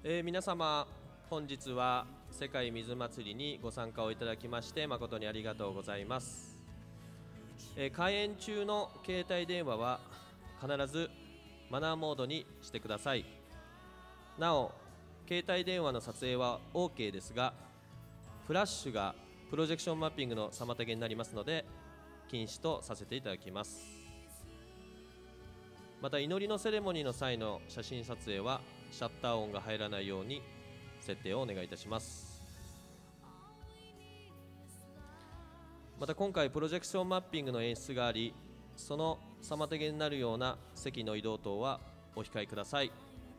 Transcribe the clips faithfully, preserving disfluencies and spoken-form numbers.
えー皆様、本日は世界水祭りにご参加をいただきまして誠にありがとうございます。えー開園中の携帯電話は必ずマナーモードにしてください。なお、携帯電話の撮影は オーケー ですが、フラッシュがプロジェクションマッピングの妨げになりますので禁止とさせていただきます。また、祈りのセレモニーの際の写真撮影はシャッター音が入らないように設定をお願いいたします。また、今回プロジェクションマッピングの演出があり、その妨げになるような席の移動等はお控えください。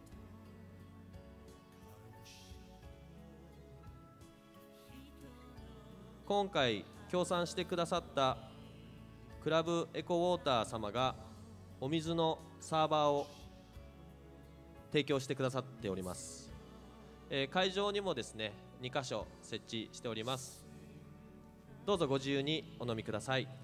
今回協賛してくださったクラブエコウォーター様がお水のサーバーを提供してくださっております。えー会場にもですねにかしょ設置しております。どうぞご自由にお飲みください。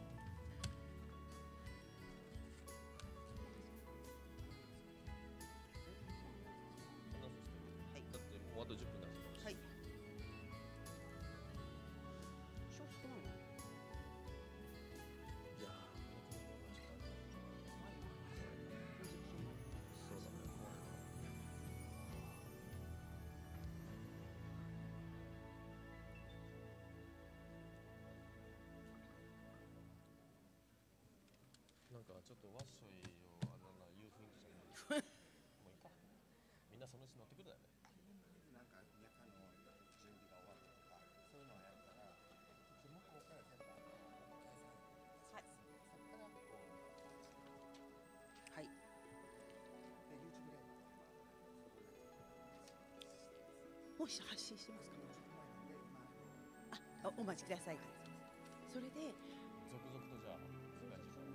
はいだってもうあとじゅっぷんだし。 はい。少々ないの。 じゃあそうだね。なんかちょっとわっしょいをあのな言う雰囲気じゃない。もういいか。みんなそのうち乗ってくるだよね。 なんか夜間の準備が終わったとか、そういうのをやるから、向こうから全部計算、 はい。 そこからこう、 はい。 で YouTube でもう発信してますか。 ちょっと前なんで、今、 あ、おお待ちください。それで、 続々とじゃあ世界中から。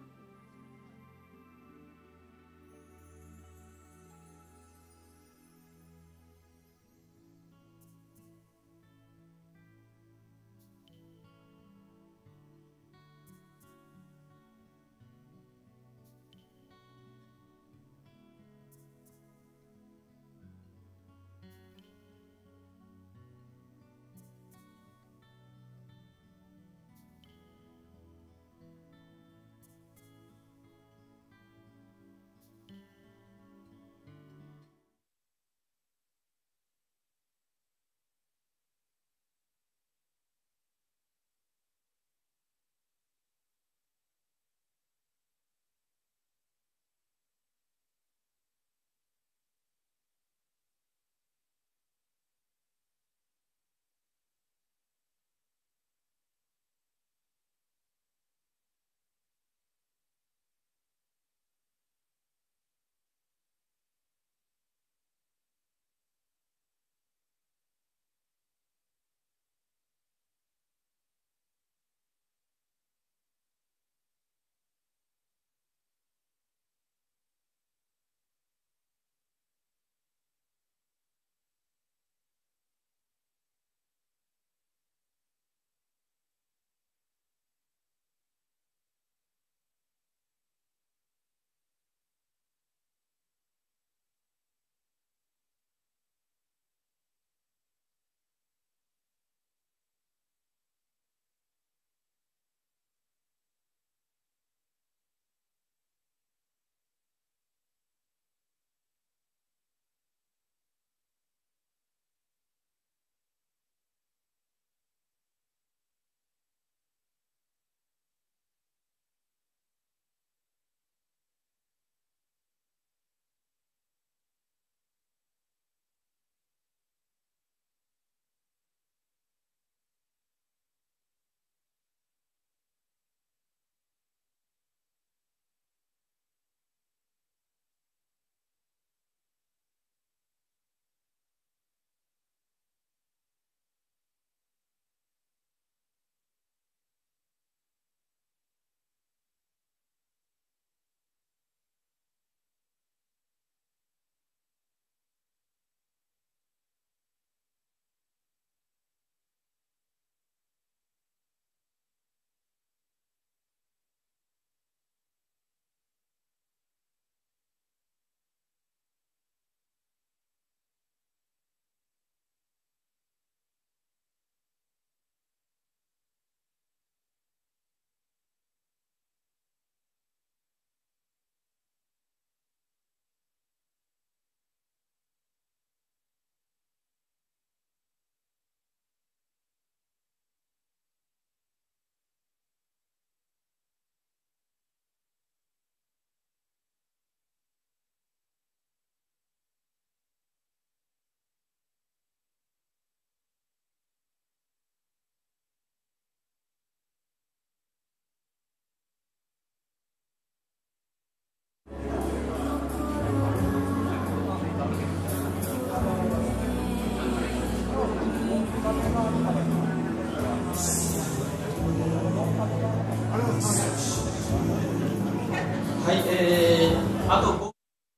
あと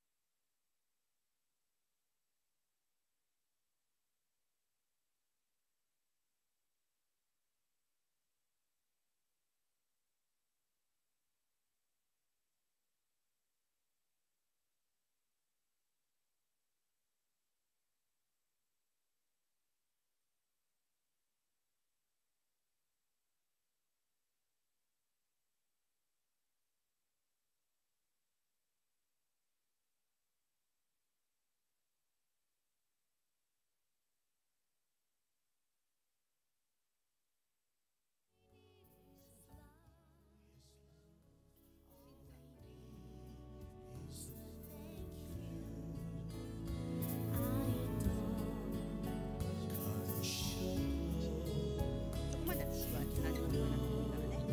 そこまで私は何でも言わなくていいからね。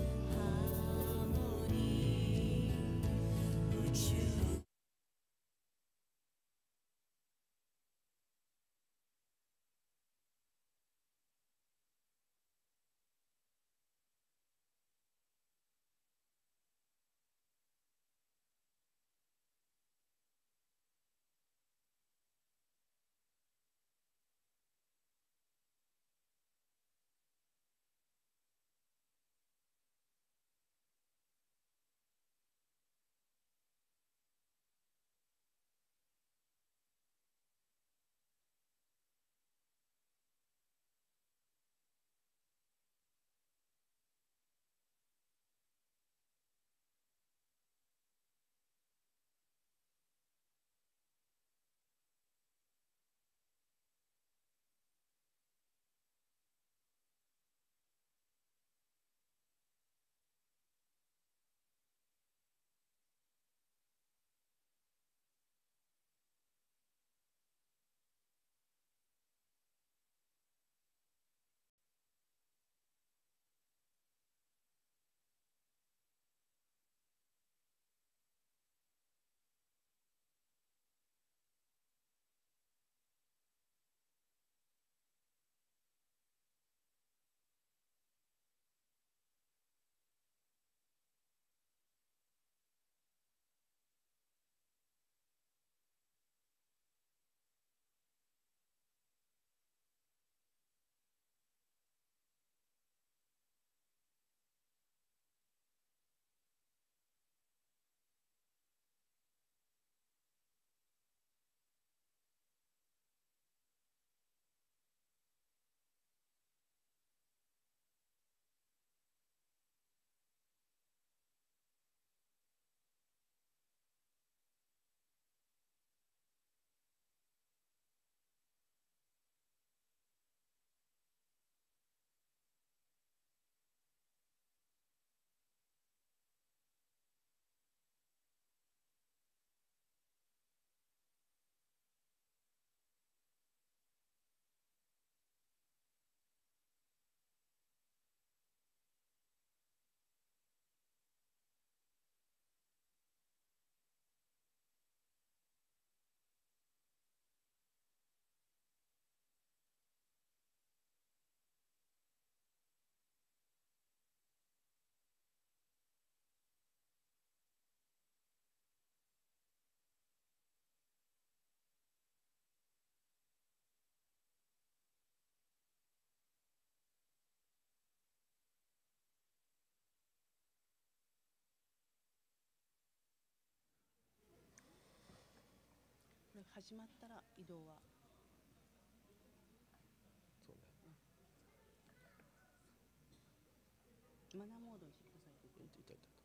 これ始まったら移動は。 そうね。 マナーモードにしてくださいって言って。 いたいたいた。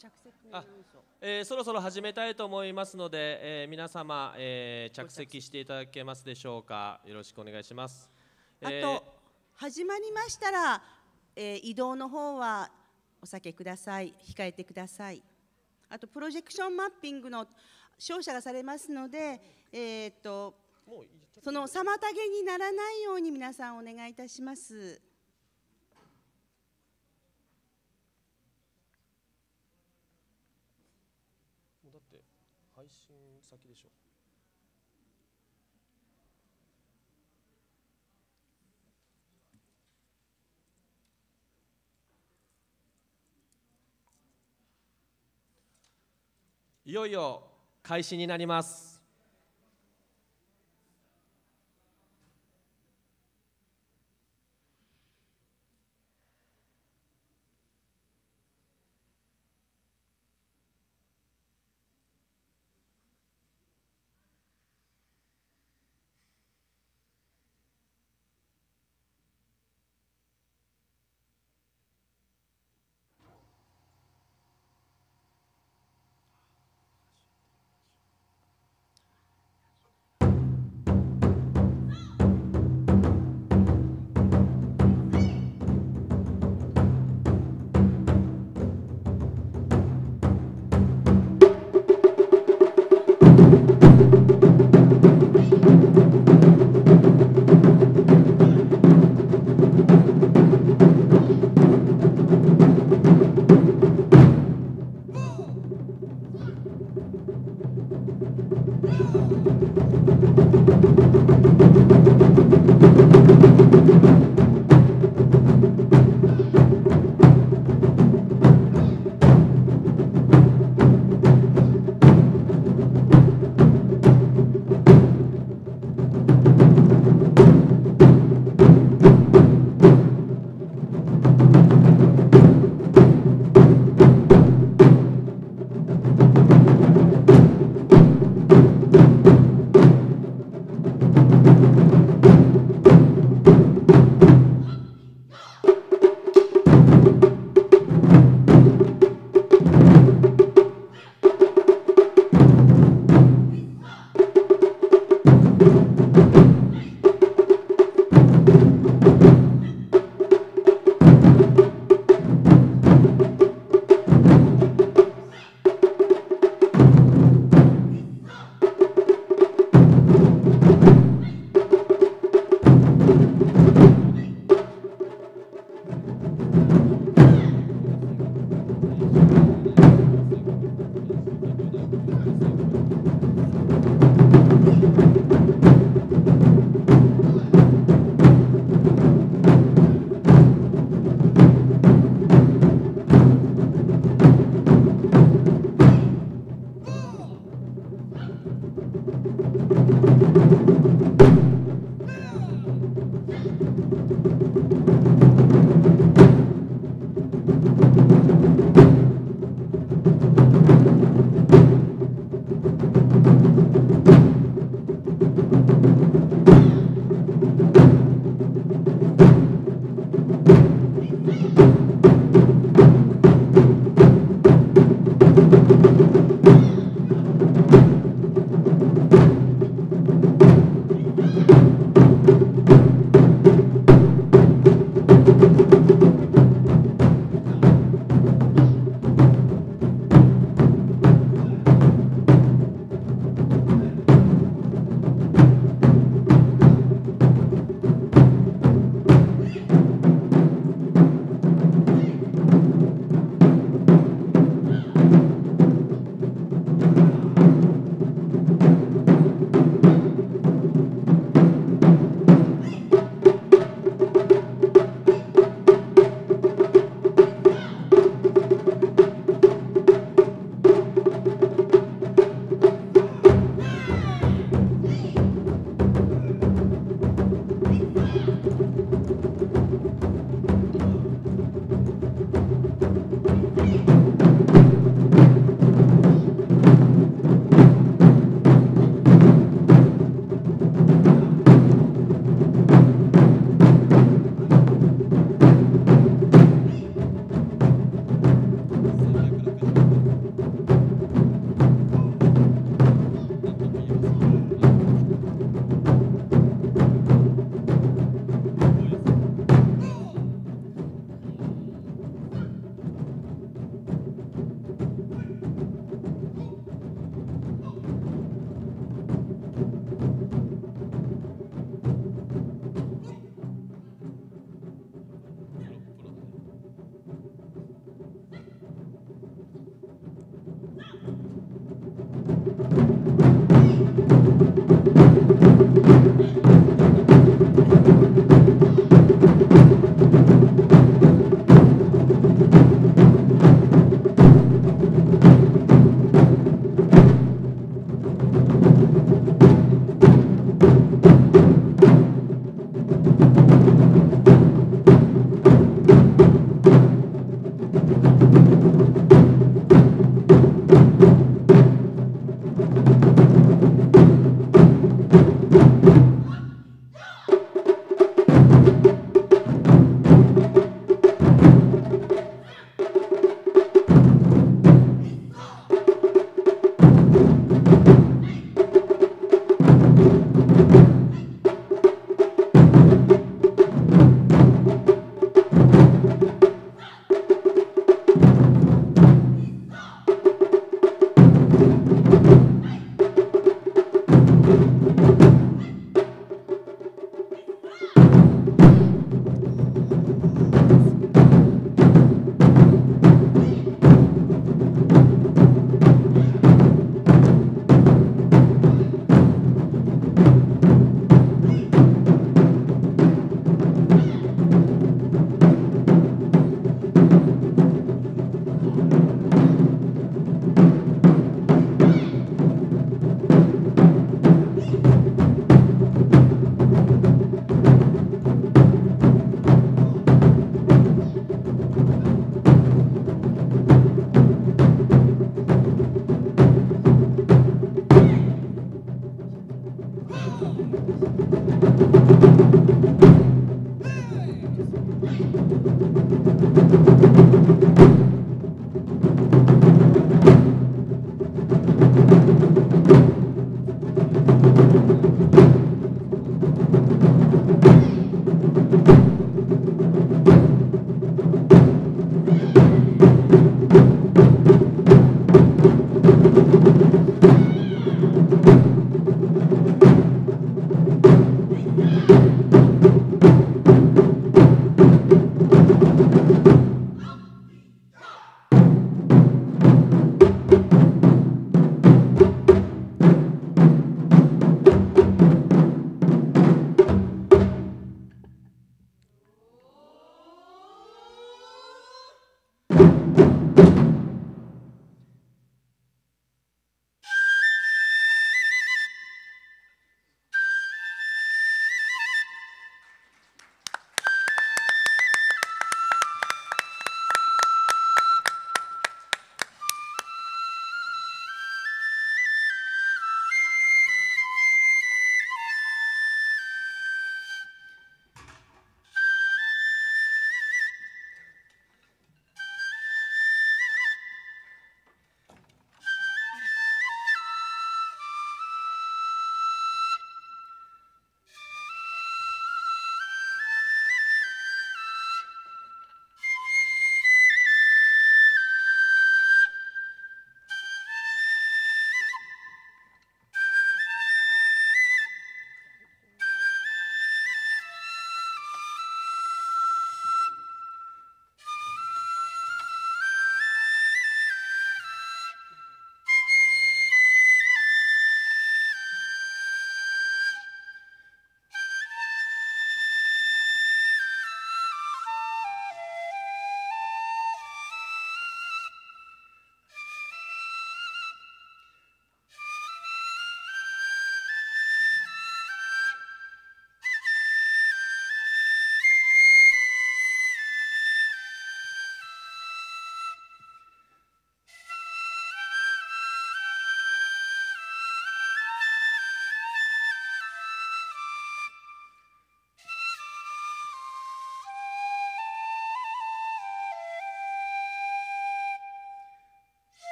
着席のアナウンスを。 えーそろそろ始めたいと思いますので、えー皆様、えー着席していただけますでしょうか。よろしくお願いします。 あえーと始まりましたら、えー移動の方はお避けください。控えてください。あとプロジェクションマッピングの照射がされますので、えーっともういいその妨げにならないように皆さんお願いいたします。 もうだって配信先でしょ。いよいよ開始になります。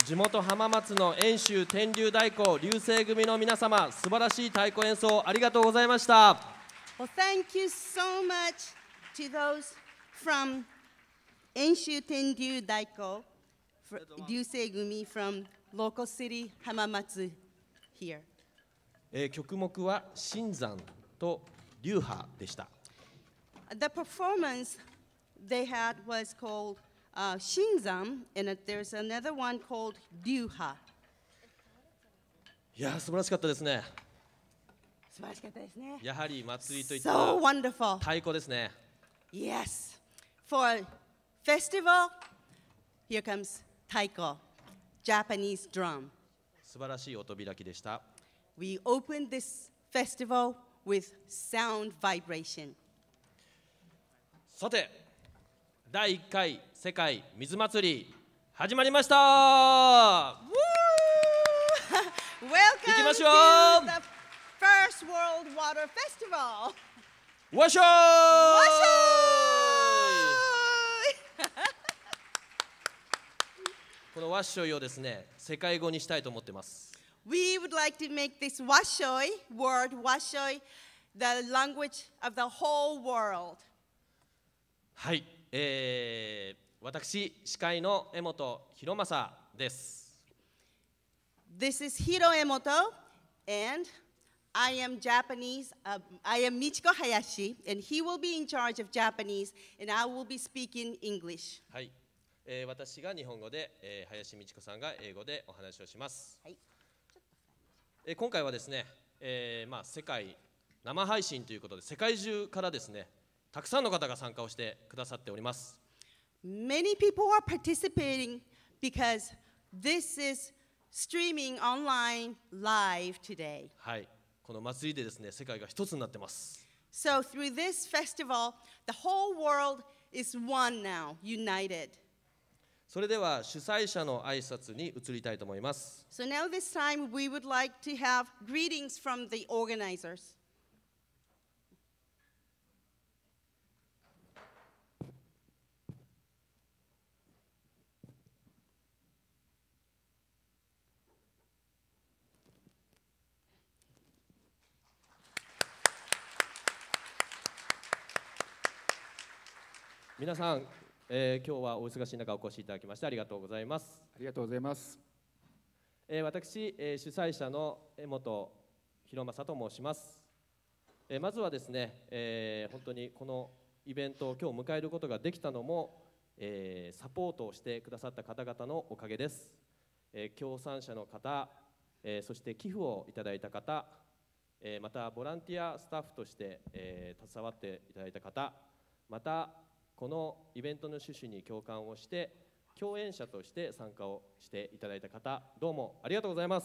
地元浜松の遠州天竜太鼓流星組の皆様、素晴らしい太鼓演奏ありがとうございました。 Well, thank you so much to those from Enshu Tenryu Daiko, Ryusei-gumi from local city Hamamatsu here. えー曲目は新山と流派でした。 The performance they had was called uh, Shinzan, and there's another one called Ryuha. いやー素晴らしかったですね。 素晴らしかったですね。 やはり祭りといった So wonderful. 太鼓ですね。 Yes. For festival, here comes taiko, Japanese drum. 素晴らしい音開きでした。 We opened this festival with sound vibration. さて、だいいっかい世界水祭り始まりました。 Woo! Welcome 行きましょう。 to the first World Water Festival. わっしょーい。 このわっしょいをですね、世界語にしたいと思ってます。 We would like to make this washoi word, washoi, the language of the whole world. はい、えー、私司会の江本博正です。 This is Hiro Emoto, and I am Japanese. Uh, I am Michiko Hayashi, and he will be in charge of Japanese, and I will be speaking English. はい、えー、私が日本語で、えー、林美智子さんが英語でお話をします。 はい。 えー、今回はですね、えーまあ、世界生配信ということで世界中からですね、たくさんの方が参加をしてくださっております。 Many people are participating because this is streaming online live today. はい、この祭りでですね、世界が一つになってます。 So through this festival, the whole world is one now, united. それでは主催者の挨拶に移りたいと思います。 So now this time we would like to have greetings from the organizers. 皆さん、えー、今日はお忙しい中お越しいただきましてありがとうございます。 ありがとうございます。 えー、私、えー、主催者の江本博正と申します。えー、まずはですね、えー、本当にこのイベントを今日迎えることができたのも、えー、サポートをしてくださった方々のおかげです。えー、協賛者の方、えー、そして寄付をいただいた方、えー、またボランティアスタッフとして、えー、携わっていただいた方、またこのイベントの趣旨に共感をして共演者として参加をしていただいた方、どうもありがとうございます。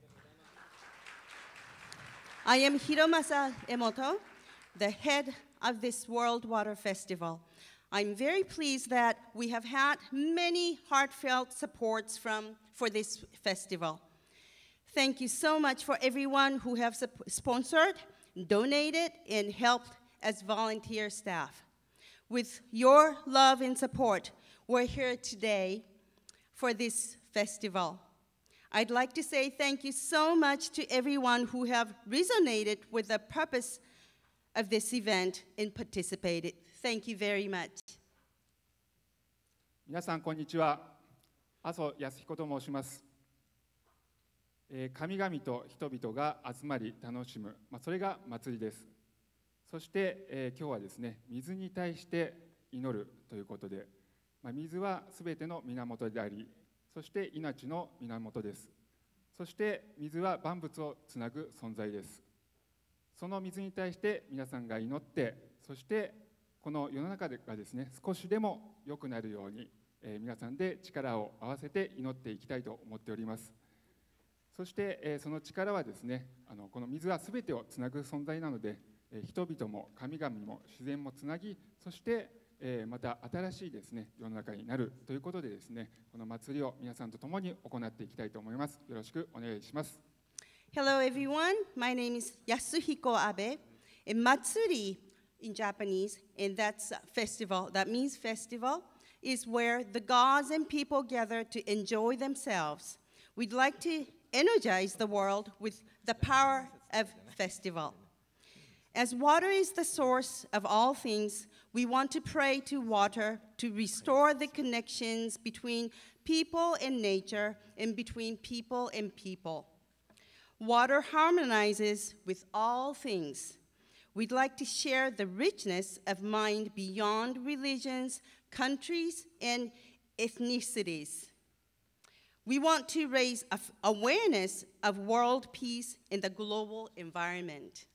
I am Hiromasa Emoto, the head of this World Water Festival. I'm very pleased that we have had many heartfelt supports from, for this festival. Thank you so much for everyone who have sponsored, donated, and helped as volunteer staff. With your love and support, we're here today for this festival. I'd like to say thank you so much to everyone who have resonated with the purpose of this event and participated. Thank you very much. 皆さんこんにちは。麻生康彦と申します。えー、神々と人々が集まり楽しむ、まあ、それが祭りです。そして、えー、今日はですね、水に対して祈るということで、まあ、水はすべての源であり、そして命の源です。そして水は万物をつなぐ存在です。その水に対して皆さんが祈って、そしてこの世の中がですね、少しでも良くなるように、えー、皆さんで力を合わせて祈っていきたいと思っております。そして、えー、その力はですね、あのこの水はすべてをつなぐ存在なので、人々も神々も自然もつなぎ、そして、えー、また新しいですね、世の中になるということでですね、この祭りを皆さんと共に行っていきたいと思います。よろしくお願いします。 Hello everyone, my name is Yasuhiko Abe, and Matsuri in Japanese, and that's festival, that means festival, is where the gods and people gather to enjoy themselves. We'd like to energize the world with the power of festival. As water is the source of all things, we want to pray to water to restore the connections between people and nature and between people and people. Water harmonizes with all things. We'd like to share the richness of mind beyond religions, countries, and ethnicities. We want to raise awareness of world peace in the global environment.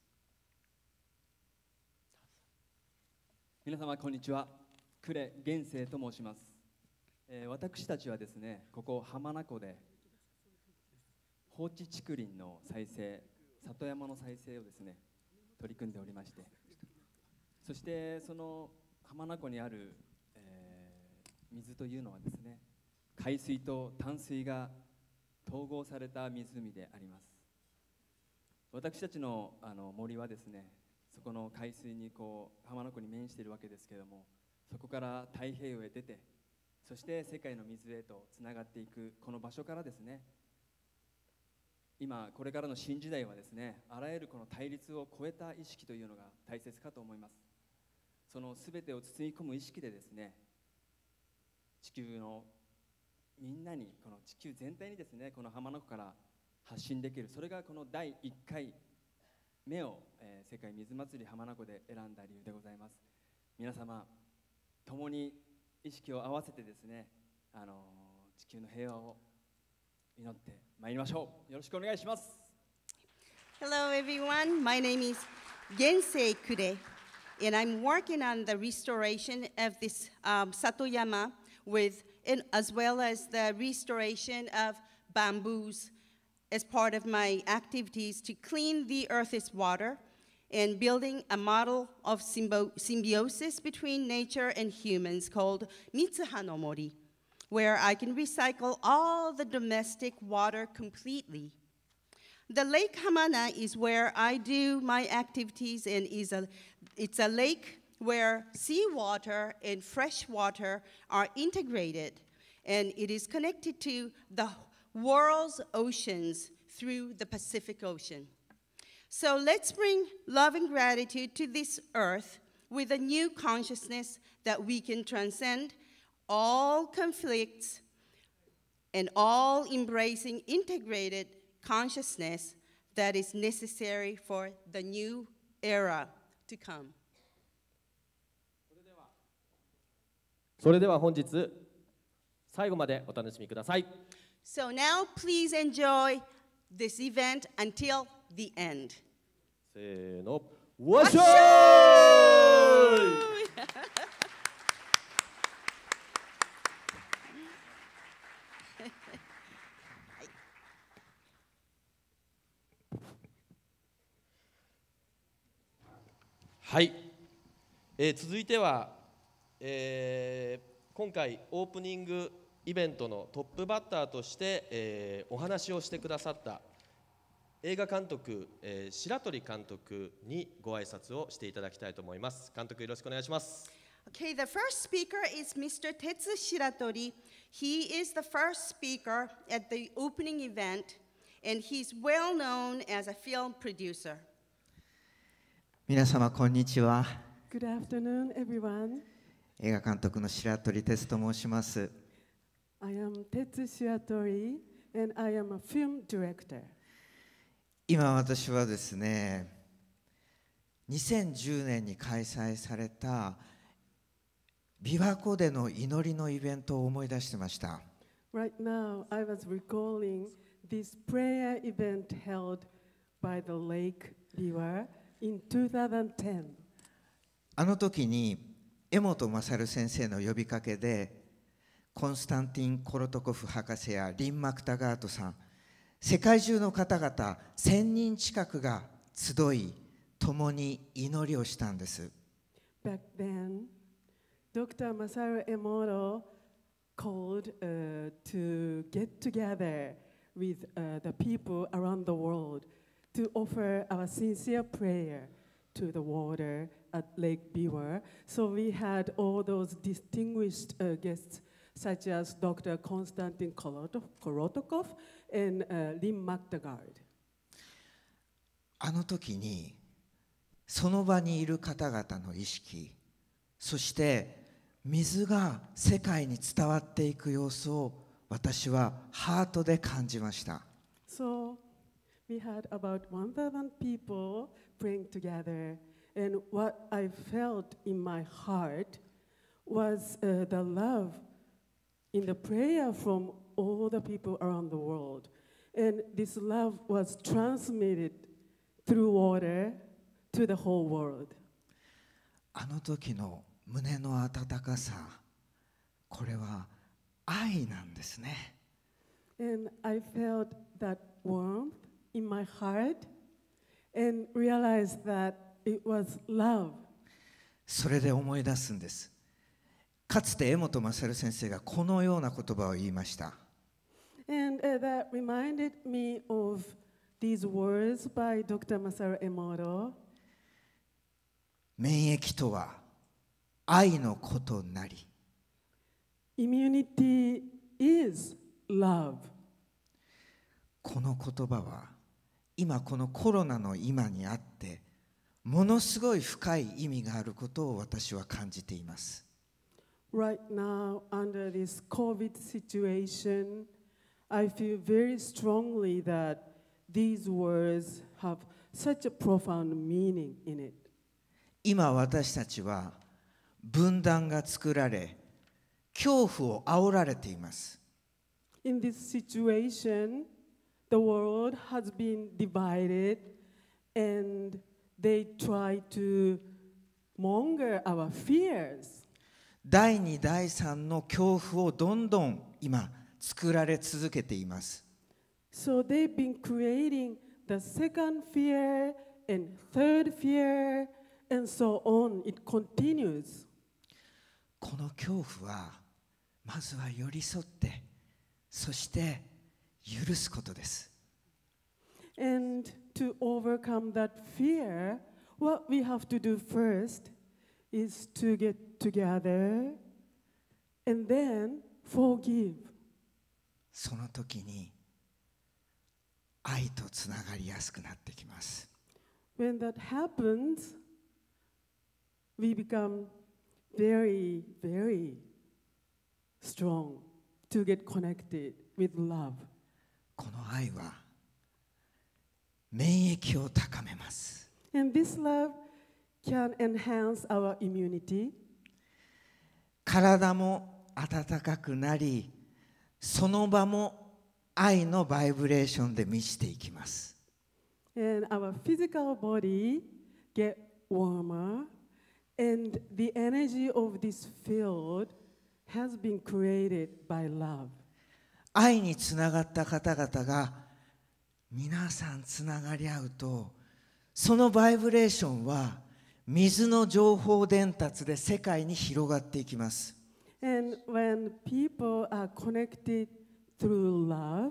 皆様こんにちは。呉玄生と申します。えー、私たちはですね、ここ浜名湖で放置竹林の再生、里山の再生をですね、取り組んでおりまして、そしてその浜名湖にある、えー、水というのはですね、海水と淡水が統合された湖であります。私たちの、あの森はですね、そこの海水にこう浜名湖に面しているわけですけれども、そこから太平洋へ出て、そして世界の水へとつながっていくこの場所からですね、今これからの新時代はですね、あらゆるこの対立を超えた意識というのが大切かと思います。そのすべてを包み込む意識でですね、地球のみんなに、この地球全体にですね、この浜名湖から発信できる、それがこのだいいっかいめを、えー、世界水祭り浜名湖で選んだ理由でございます。皆様共に意識を合わせてですね、あのー、地球の平和を祈ってまいりましょう。よろしくお願いします。 Hello everyone, my name is Gensei Kure, and I'm working on the restoration of this um, Satoyama with, and as well as the restoration of bamboos as part of my activities to clean the earth's water and building a model of symbi- symbiosis between nature and humans called Mitsuha no Mori, where I can recycle all the domestic water completely. The Lake Hamana is where I do my activities, and is a, it's a lake where seawater and fresh water are integrated, and it is connected to the world's oceans through the Pacific Ocean. So let's bring love and gratitude to this earth with a new consciousness that we can transcend all conflicts and all embracing integrated consciousness that is necessary for the new era to come. それでは本日最後までお楽しみください。 So now please enjoy this event until the end. せーの、わっしょーい。はい、えー、続いては、えー、今回オープニングイベントのトップバッターとして、えー、お話をしてくださった映画監督、えー、白鳥監督にご挨拶をしていただきたいと思います。監督よろしくお願いします。 Okay, the first speaker is Mister Tetsu Shiratori. He is the first speaker at the opening event, and he's well known as a film producer. 皆様こんにちは。 Good afternoon, everyone. 映画監督の白鳥哲と申します。 I am Tetsu Shiratori, and I am a film director. 今私はですね、にせんじゅうねんに開催された琵琶湖での祈りのイベントを思い出してました。 Right now, I was recalling this prayer event held by the Lake Biwa in two thousand ten. あの時に江本勝先生の呼びかけでコンスタンティン・コロトコフ博士やリン・マクタガートさん、世界中の方々せんにん近くが集い共に祈りをしたんです。 Back then, Doctor Masaru Emoto called uh, to get together with uh, the people around the world to offer our sincere prayer to the water at Lake Biwa. So we had all those distinguished uh, guests, such as Doctor Konstantin Korotokov and uh, Lynn McTaggart. あの時にその場にいる方々の意識、そして水が世界に伝わっていく様子を私はハートで感じました。 So we had about one thousand people praying together, and what I felt in my heart was uh, the love in the prayer from all the people around the world. And this love was transmitted through water to the whole world. あの時の胸の温かさ、これは愛なんですね。 And I felt that warmth in my heart and realized that it was love. それで思い出すんです。かつて江本勝先生がこのような言葉を言いました。 And uh, that reminded me of these words by Doctor Masaru Emoto. 免疫とは愛のことなり。 Immunity is love. この言葉は今このコロナの今にあってものすごい深い意味があることを私は感じています。 Right now, under this COVID situation, I feel very strongly that these words have such a profound meaning in it. 今私たちは分断が作られ、恐怖を煽られています。 In this situation, the world has been divided, and they try to monger our fears. 第二、第三の恐怖をどんどん今作られ続けています。 So they've been creating the second fear and third fear, and so on. It continues. この恐怖はまずは寄り添って、そして許すことです。 And to overcome that fear, what we have to do first is to get together and then forgive. その時に愛とつながりやすくなってきます。 When that happens, we become very, very strong to get connected with love. この愛は免疫を高めます。 And this love can enhance our immunity. 体も温かくなり、その場も愛のバイブレーションで満ちていきます。 And our physical body get warmer, and the energy of this field has been created by love. 愛につながった方々が皆さんつながり合うと、そのバイブレーションは水の情報伝達で世界に広がっていきます。 And when people are connected through love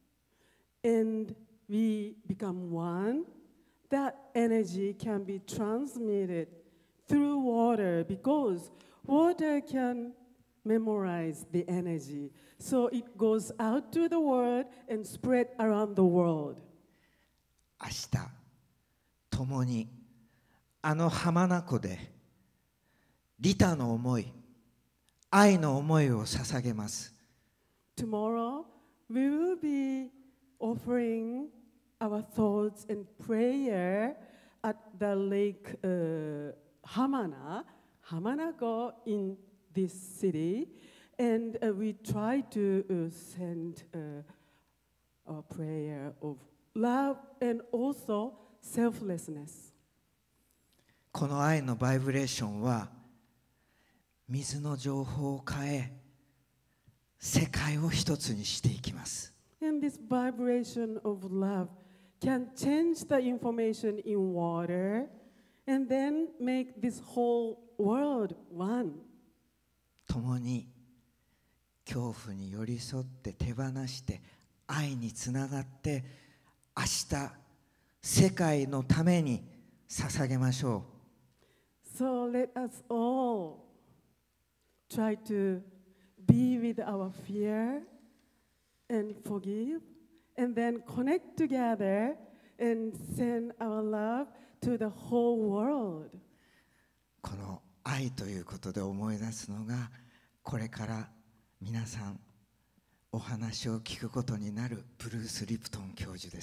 and we become one, that energy can be transmitted through water because water can memorize the energy. So it goes out to the world and spread around the world. 明日、共にあの浜名湖で利他の思い、愛の思いを捧げます。 Tomorrow, we will be offering our thoughts and prayer at the lake uh, Hamana, Hamanako in this city, and uh, we try to uh, send uh, our prayer of love and also selflessness. この愛のバイブレーションは水の情報を変え、世界を一つにしていきます。 And this vibration of love can change the information in water and then make this whole world one. 共に恐怖に寄り添って手放して愛につながって明日世界のために捧げましょう。 So let us all try to be with our fear and forgive, and then connect together and send our love to the whole world. この愛ということで思い出すのが、これから皆さんお話を聞くことになるブルース・リプトン教授です。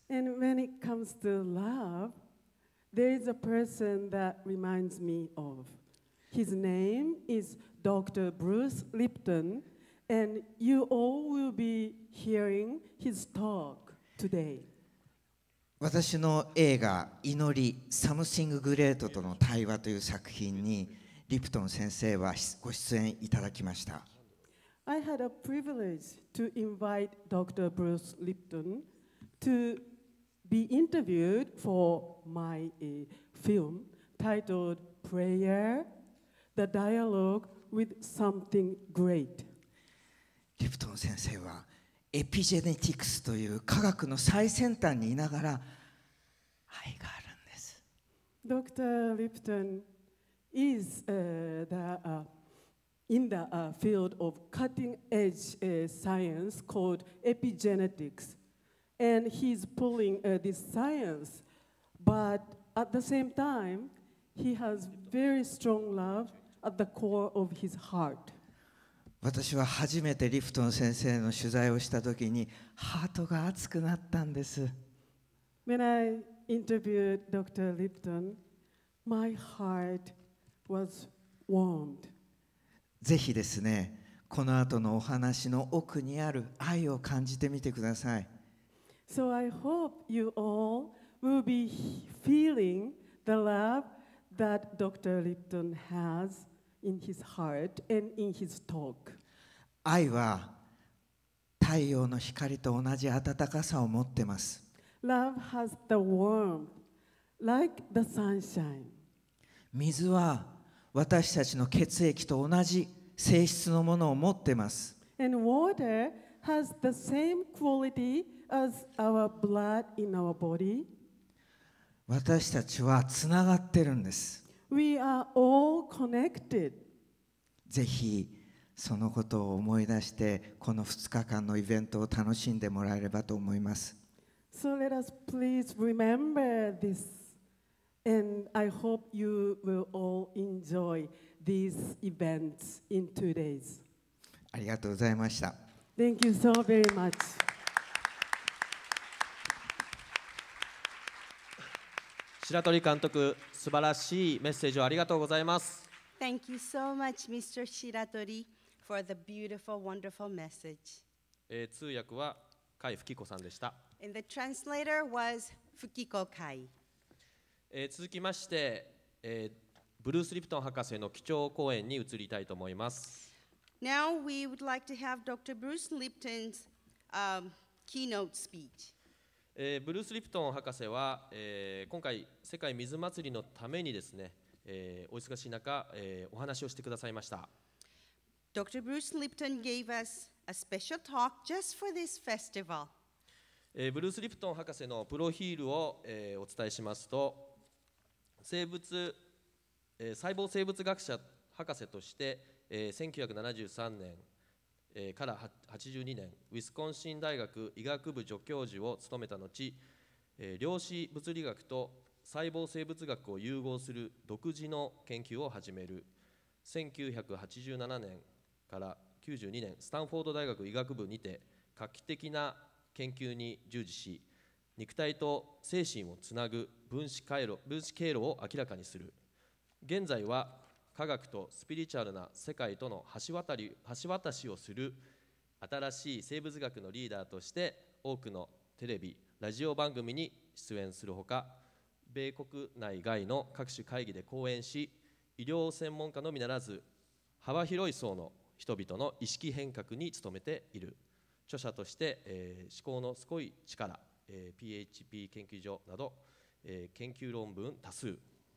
And when it comes to love, there is a person that reminds me of. His name is Doctor Bruce Lipton, and you all will be hearing his talk today. 私の映画「祈りサムシング・グレートとの対話」という作品にリプトン先生はご出演いただきました。 I had a privilege to invite Doctor Bruce Lipton to be interviewed for my uh, film titled Prayer, the Dialogue with Something Great. リプトン先生はエピジェネティクスという科学の最先端にいながら愛があるんです。 Doctor Lipton is uh, the, uh, in the uh, field of cutting-edge uh, science called epigenetics, and he's pulling uh, this science, but at the same time, he has very strong love at the core of his heart. 私は初めてリプトン先生の取材をしたときにハートが熱くなったんです。 When I interviewed Doctor Lipton, my heart was warmed. ぜひですね、この後のお話の奥にある愛を感じてみてください。 So I hope you all will be feeling the love that Doctor Lipton has in his heart and in his talk. 愛は太陽の光と同じ暖かさを持っています。 Love has the warmth like the sunshine. 水は私たちの血液と同じ性質のものを持っています。 And water has the same quality as our blood in our body. 私たちはつながってるんです。 We are all connected. ぜひそのことを思い出してこのふつかかんのイベントを楽しんでもらえればと思います。 So let us please remember this, and I hope you will all enjoy these events in two days. ありがとうございました。 Thank you so very much. 白鳥監督、素晴らしいメッセージをありがとうございます。 Thank you so much, Mister Shiratori, for the beautiful, wonderful message. えー、通訳は甲斐吹子さんでした。 And the translator was Fukiko Kai. えー、続きまして、えー、ブルース・リプトン博士の基調講演に移りたいと思います。 Now we would like to have Doctor Bruce Lipton's um, keynote speech. えー、ブルース・リプトン博士は、えー、今回世界水祭りのためにですね、えー、お忙しい中、えー、お話をしてくださいました。 Doctor Bruce Lipton gave us a special talk just for this festival. えー、ブルース・リプトン博士のプロフィールを、えー、お伝えしますと、生物、えー、細胞生物学者博士として、えー、せんきゅうひゃくななじゅうさんねん、えー、からはちじゅうにねんウィスコンシン大学医学部助教授を務めた後、えー、量子物理学と細胞生物学を融合する独自の研究を始める。せんきゅうひゃくはちじゅうななねんからきゅうじゅうにねんスタンフォード大学医学部にて画期的な研究に従事し、肉体と精神をつなぐ分子回路、分子経路を明らかにする。現在は科学とスピリチュアルな世界との橋渡り、橋渡しをする新しい生物学のリーダーとして多くのテレビ、ラジオ番組に出演するほか、米国内外の各種会議で講演し、医療専門家のみならず幅広い層の人々の意識変革に努めている。著者として、えー、思考のすごい力、えー、ピーエイチピー 研究所など、えー、研究論文多数。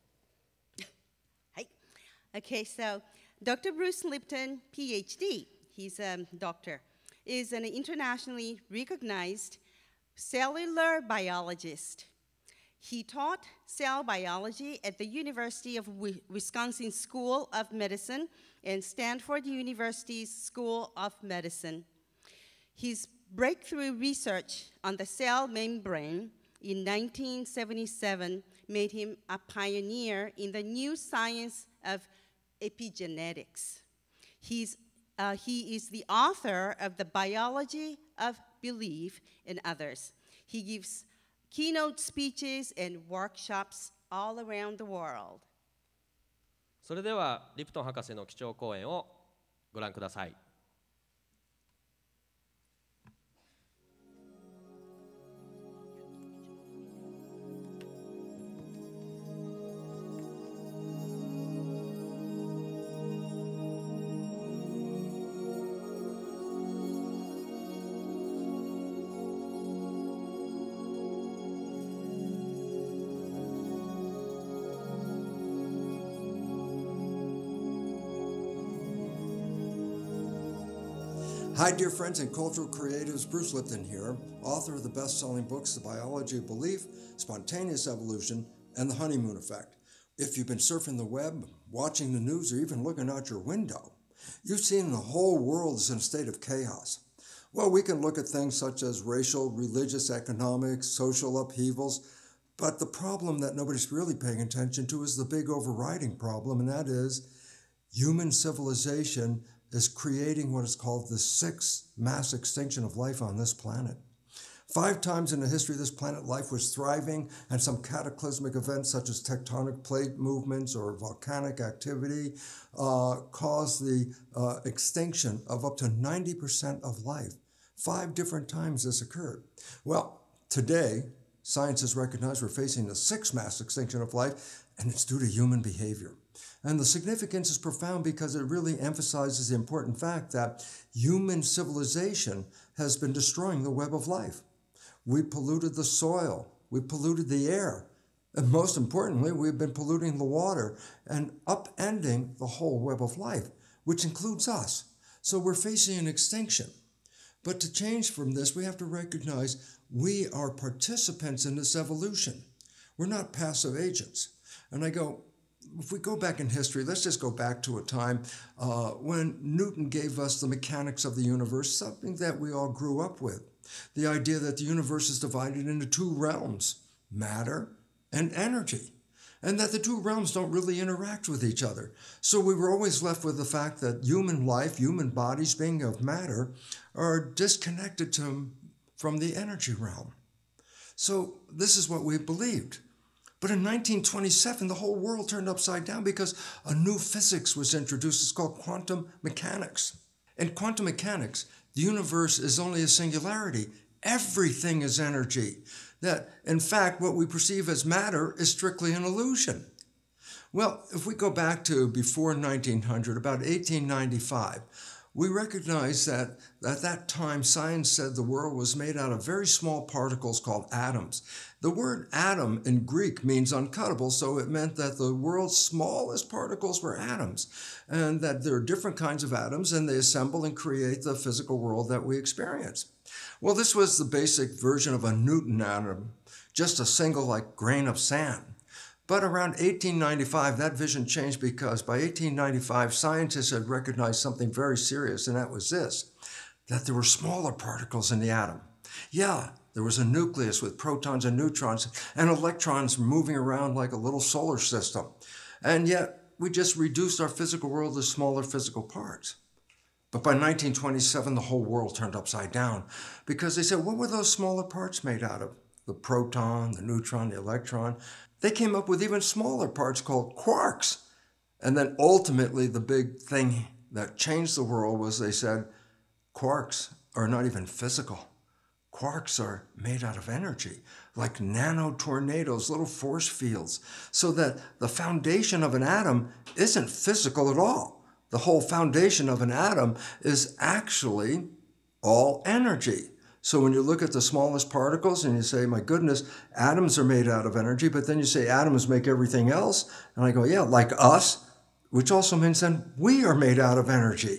Okay, so Doctor Bruce Lipton, P H D, he's a doctor, is an internationally recognized cellular biologist. He taught cell biology at the University of Wisconsin School of Medicine and Stanford University's School of Medicine. His breakthrough research on the cell membrane in nineteen seventy-seven made him a pioneer in the new science of epigenetics. He's, uh, he is the author of The Biology of Belief and others. He gives keynote speeches and workshops all around the world. それではリプトン博士の基調講演をご覧ください。 Hi, dear friends and cultural creatives. Bruce Lipton here, author of the best-selling books, The Biology of Belief, Spontaneous Evolution, and The Honeymoon Effect. If you've been surfing the web, watching the news, or even looking out your window, you've seen the whole world is in a state of chaos. Well, we can look at things such as racial, religious, economic, social upheavals, but the problem that nobody's really paying attention to is the big overriding problem, and that is human civilization is creating what is called the sixth mass extinction of life on this planet. Five times in the history of this planet, life was thriving, and some cataclysmic events such as tectonic plate movements or volcanic activity uh, caused the uh, extinction of up to ninety percent of life. Five different times this occurred. Well, today, science has recognized we're facing the sixth mass extinction of life, and it's due to human behavior. And the significance is profound because it really emphasizes the important fact that human civilization has been destroying the web of life. We polluted the soil, we polluted the air, and most importantly, we've been polluting the water and upending the whole web of life, which includes us. So we're facing an extinction. But to change from this, we have to recognize we are participants in this evolution. We're not passive agents. And I go, if we go back in history, let's just go back to a time uh, when Newton gave us the mechanics of the universe, something that we all grew up with. The idea that the universe is divided into two realms, matter and energy, and that the two realms don't really interact with each other. So we were always left with the fact that human life, human bodies being of matter, are disconnected to, from the energy realm. So this is what we believed. But in nineteen twenty-seven, the whole world turned upside down because a new physics was introduced. It's called quantum mechanics. In quantum mechanics, the universe is only a singularity. Everything is energy. That, in fact, what we perceive as matter is strictly an illusion. Well, if we go back to before nineteen hundred, about eighteen ninety-five, we recognize that at that time, science said the world was made out of very small particles called atoms. The word atom in Greek means uncuttable, so it meant that the world's smallest particles were atoms, and that there are different kinds of atoms, and they assemble and create the physical world that we experience. Well, this was the basic version of a Newton atom, just a single like grain of sand. But around eighteen ninety-five, that vision changed because by eighteen ninety-five, scientists had recognized something very serious, and that was this, that there were smaller particles in the atom. Yeah, there was a nucleus with protons and neutrons and electrons moving around like a little solar system. And yet, we just reduced our physical world to smaller physical parts. But by nineteen twenty-seven, the whole world turned upside down because they said, what were those smaller parts made out of? The proton, the neutron, the electron. They came up with even smaller parts called quarks. And then ultimately, the big thing that changed the world was they said, quarks are not even physical. Quarks are made out of energy, like nano tornadoes, little force fields, so that the foundation of an atom isn't physical at all. The whole foundation of an atom is actually all energy. So when you look at the smallest particles and you say, my goodness, atoms are made out of energy, but then you say atoms make everything else. And I go, yeah, like us, which also means then we are made out of energy.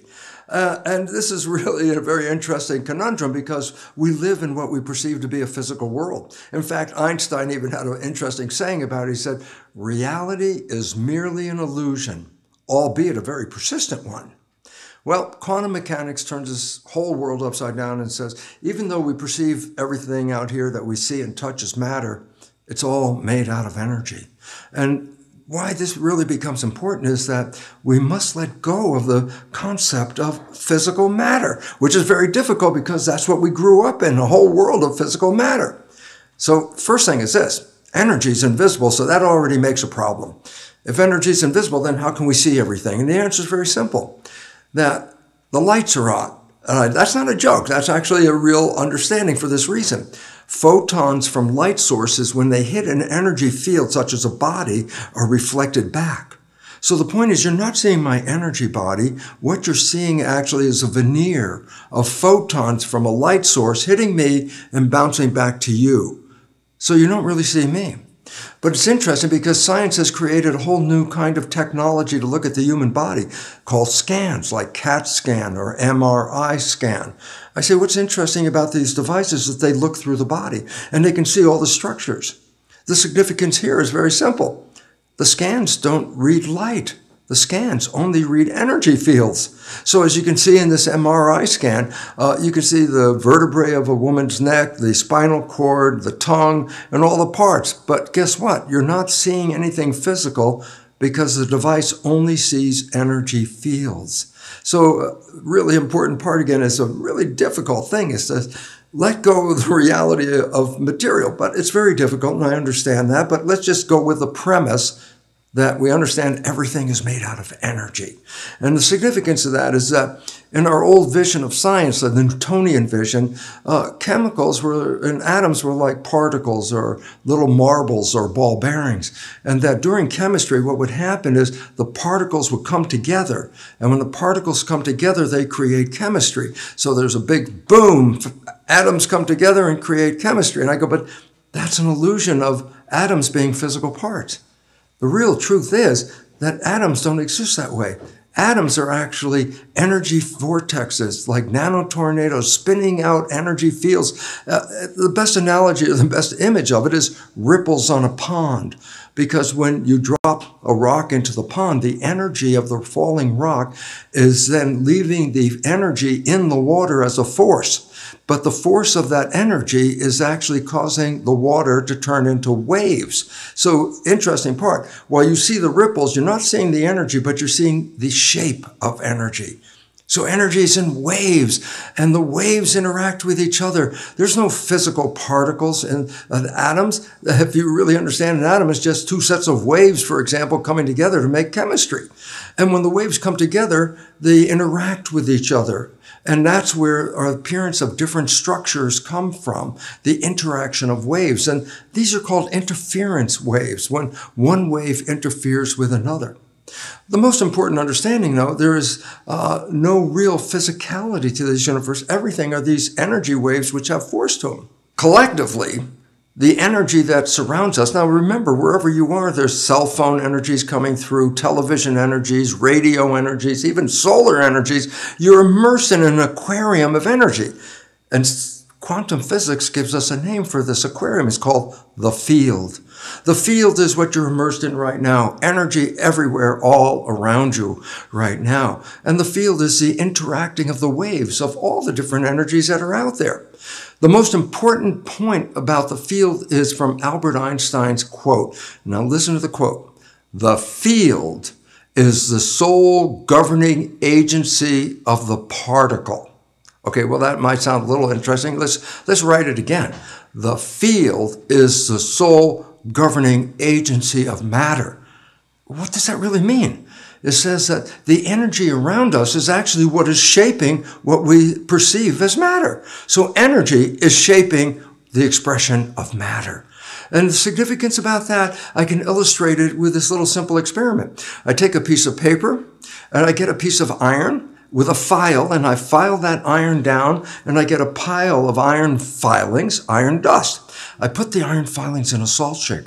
Uh, and this is really a very interesting conundrum because we live in what we perceive to be a physical world. In fact, Einstein even had an interesting saying about it. He said, reality is merely an illusion, albeit a very persistent one. Well, quantum mechanics turns this whole world upside down and says, even though we perceive everything out here that we see and touch as matter, it's all made out of energy. And why this really becomes important is that we must let go of the concept of physical matter, which is very difficult because that's what we grew up in, a whole world of physical matter. So first thing is this, energy is invisible, so that already makes a problem. If energy is invisible, then how can we see everything? And the answer is very simple, that the lights are on. Uh, that's not a joke, that's actually a real understanding for this reason. Photons from light sources, when they hit an energy field such as a body, are reflected back. So the point is, you're not seeing my energy body. What you're seeing actually is a veneer of photons from a light source hitting me and bouncing back to you. So you don't really see me. But it's interesting because science has created a whole new kind of technology to look at the human body called scans, like CAT scan or M R I scan. I say, what's interesting about these devices is that they look through the body and they can see all the structures. The significance here is very simple. The scans don't read light. The scans only read energy fields. So as you can see in this M R I scan, uh, you can see the vertebrae of a woman's neck, the spinal cord, the tongue, and all the parts. But guess what? You're not seeing anything physical because the device only sees energy fields. So a really important part, again, is a really difficult thing, is to let go of the reality of material. But it's very difficult, and I understand that. But let's just go with the premise that we understand everything is made out of energy. And the significance of that is that in our old vision of science, the Newtonian vision, uh, chemicals were, and atoms were like particles or little marbles or ball bearings. And that during chemistry, what would happen is the particles would come together. And when the particles come together, they create chemistry. So there's a big boom, atoms come together and create chemistry. And I go, but that's an illusion of atoms being physical parts. The real truth is that atoms don't exist that way. Atoms are actually energy vortexes, like nanotornadoes spinning out energy fields. Uh, the best analogy, or the best image of it is ripples on a pond. Because when you drop a rock into the pond, the energy of the falling rock is then leaving the energy in the water as a force. But the force of that energy is actually causing the water to turn into waves. So, interesting part, while you see the ripples, you're not seeing the energy, but you're seeing the shape of energy. So energy is in waves, and the waves interact with each other. There's no physical particles in uh, atoms. If you really understand, an atom is just two sets of waves, for example, coming together to make chemistry. And when the waves come together, they interact with each other. And that's where our appearance of different structures come from, the interaction of waves. And these are called interference waves, when one wave interferes with another. The most important understanding, though, there is uh, no real physicality to this universe. Everything are these energy waves which have force to them. Collectively, the energy that surrounds us, now remember, wherever you are, there's cell phone energies coming through, television energies, radio energies, even solar energies. You're immersed in an aquarium of energy. And quantum physics gives us a name for this aquarium. It's called the field. The field is what you're immersed in right now. Energy everywhere, all around you right now. And the field is the interacting of the waves of all the different energies that are out there. The most important point about the field is from Albert Einstein's quote. Now listen to the quote. The field is the sole governing agency of the particle. Okay, well, that might sound a little interesting. Let's, let's write it again. The field is the sole governing agency of matter. What does that really mean? It says that the energy around us is actually what is shaping what we perceive as matter. So energy is shaping the expression of matter. And the significance about that, I can illustrate it with this little simple experiment. I take a piece of paper and I get a piece of iron with a file, and I file that iron down, and I get a pile of iron filings, iron dust. I put the iron filings in a salt shaker.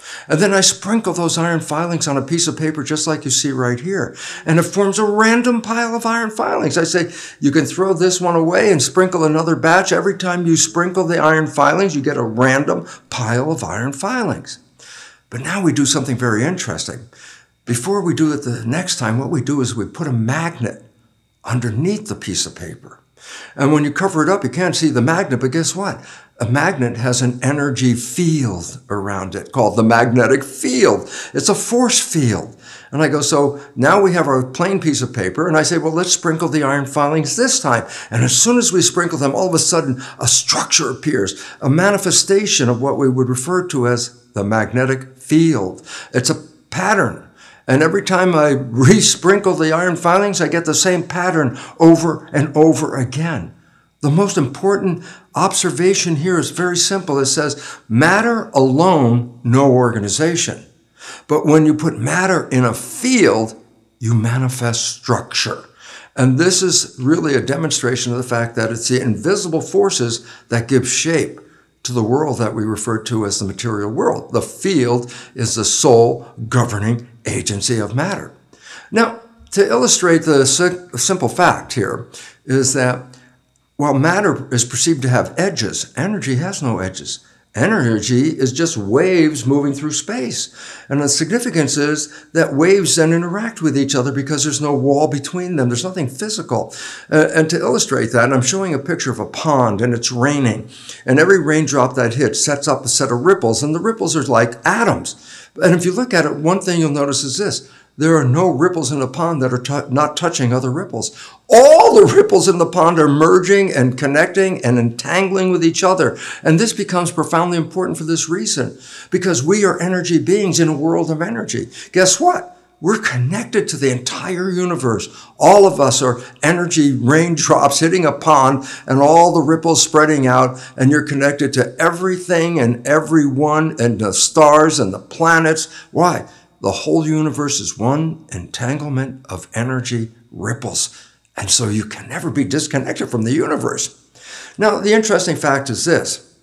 And then I sprinkle those iron filings on a piece of paper just like you see right here. And it forms a random pile of iron filings. I say, you can throw this one away and sprinkle another batch. Every time you sprinkle the iron filings, you get a random pile of iron filings. But now we do something very interesting. Before we do it the next time, what we do is we put a magnet underneath the piece of paper. And when you cover it up, you can't see the magnet, but guess what? A magnet has an energy field around it called the magnetic field. It's a force field. And I go, so now we have our plain piece of paper, and I say, well, let's sprinkle the iron filings this time. And as soon as we sprinkle them, all of a sudden, a structure appears, a manifestation of what we would refer to as the magnetic field. It's a pattern. And every time I re-sprinkle the iron filings, I get the same pattern over and over again. The most important observation here is very simple. It says, matter alone, no organization. But when you put matter in a field, you manifest structure. And this is really a demonstration of the fact that it's the invisible forces that give shape to the world that we refer to as the material world. The field is the sole governing agency of matter. Now, to illustrate the simple fact here is that while matter is perceived to have edges, energy has no edges. Energy is just waves moving through space. And the significance is that waves then interact with each other because there's no wall between them. There's nothing physical. Uh, and to illustrate that, I'm showing a picture of a pond, and it's raining. And every raindrop that hits sets up a set of ripples, and the ripples are like atoms. And if you look at it, one thing you'll notice is this. There are no ripples in the pond that are t- not touching other ripples. All the ripples in the pond are merging and connecting and entangling with each other. And this becomes profoundly important for this reason, because we are energy beings in a world of energy. Guess what? We're connected to the entire universe. All of us are energy raindrops hitting a pond and all the ripples spreading out, and you're connected to everything and everyone and the stars and the planets. Why? The whole universe is one entanglement of energy ripples. And so you can never be disconnected from the universe. Now, the interesting fact is this.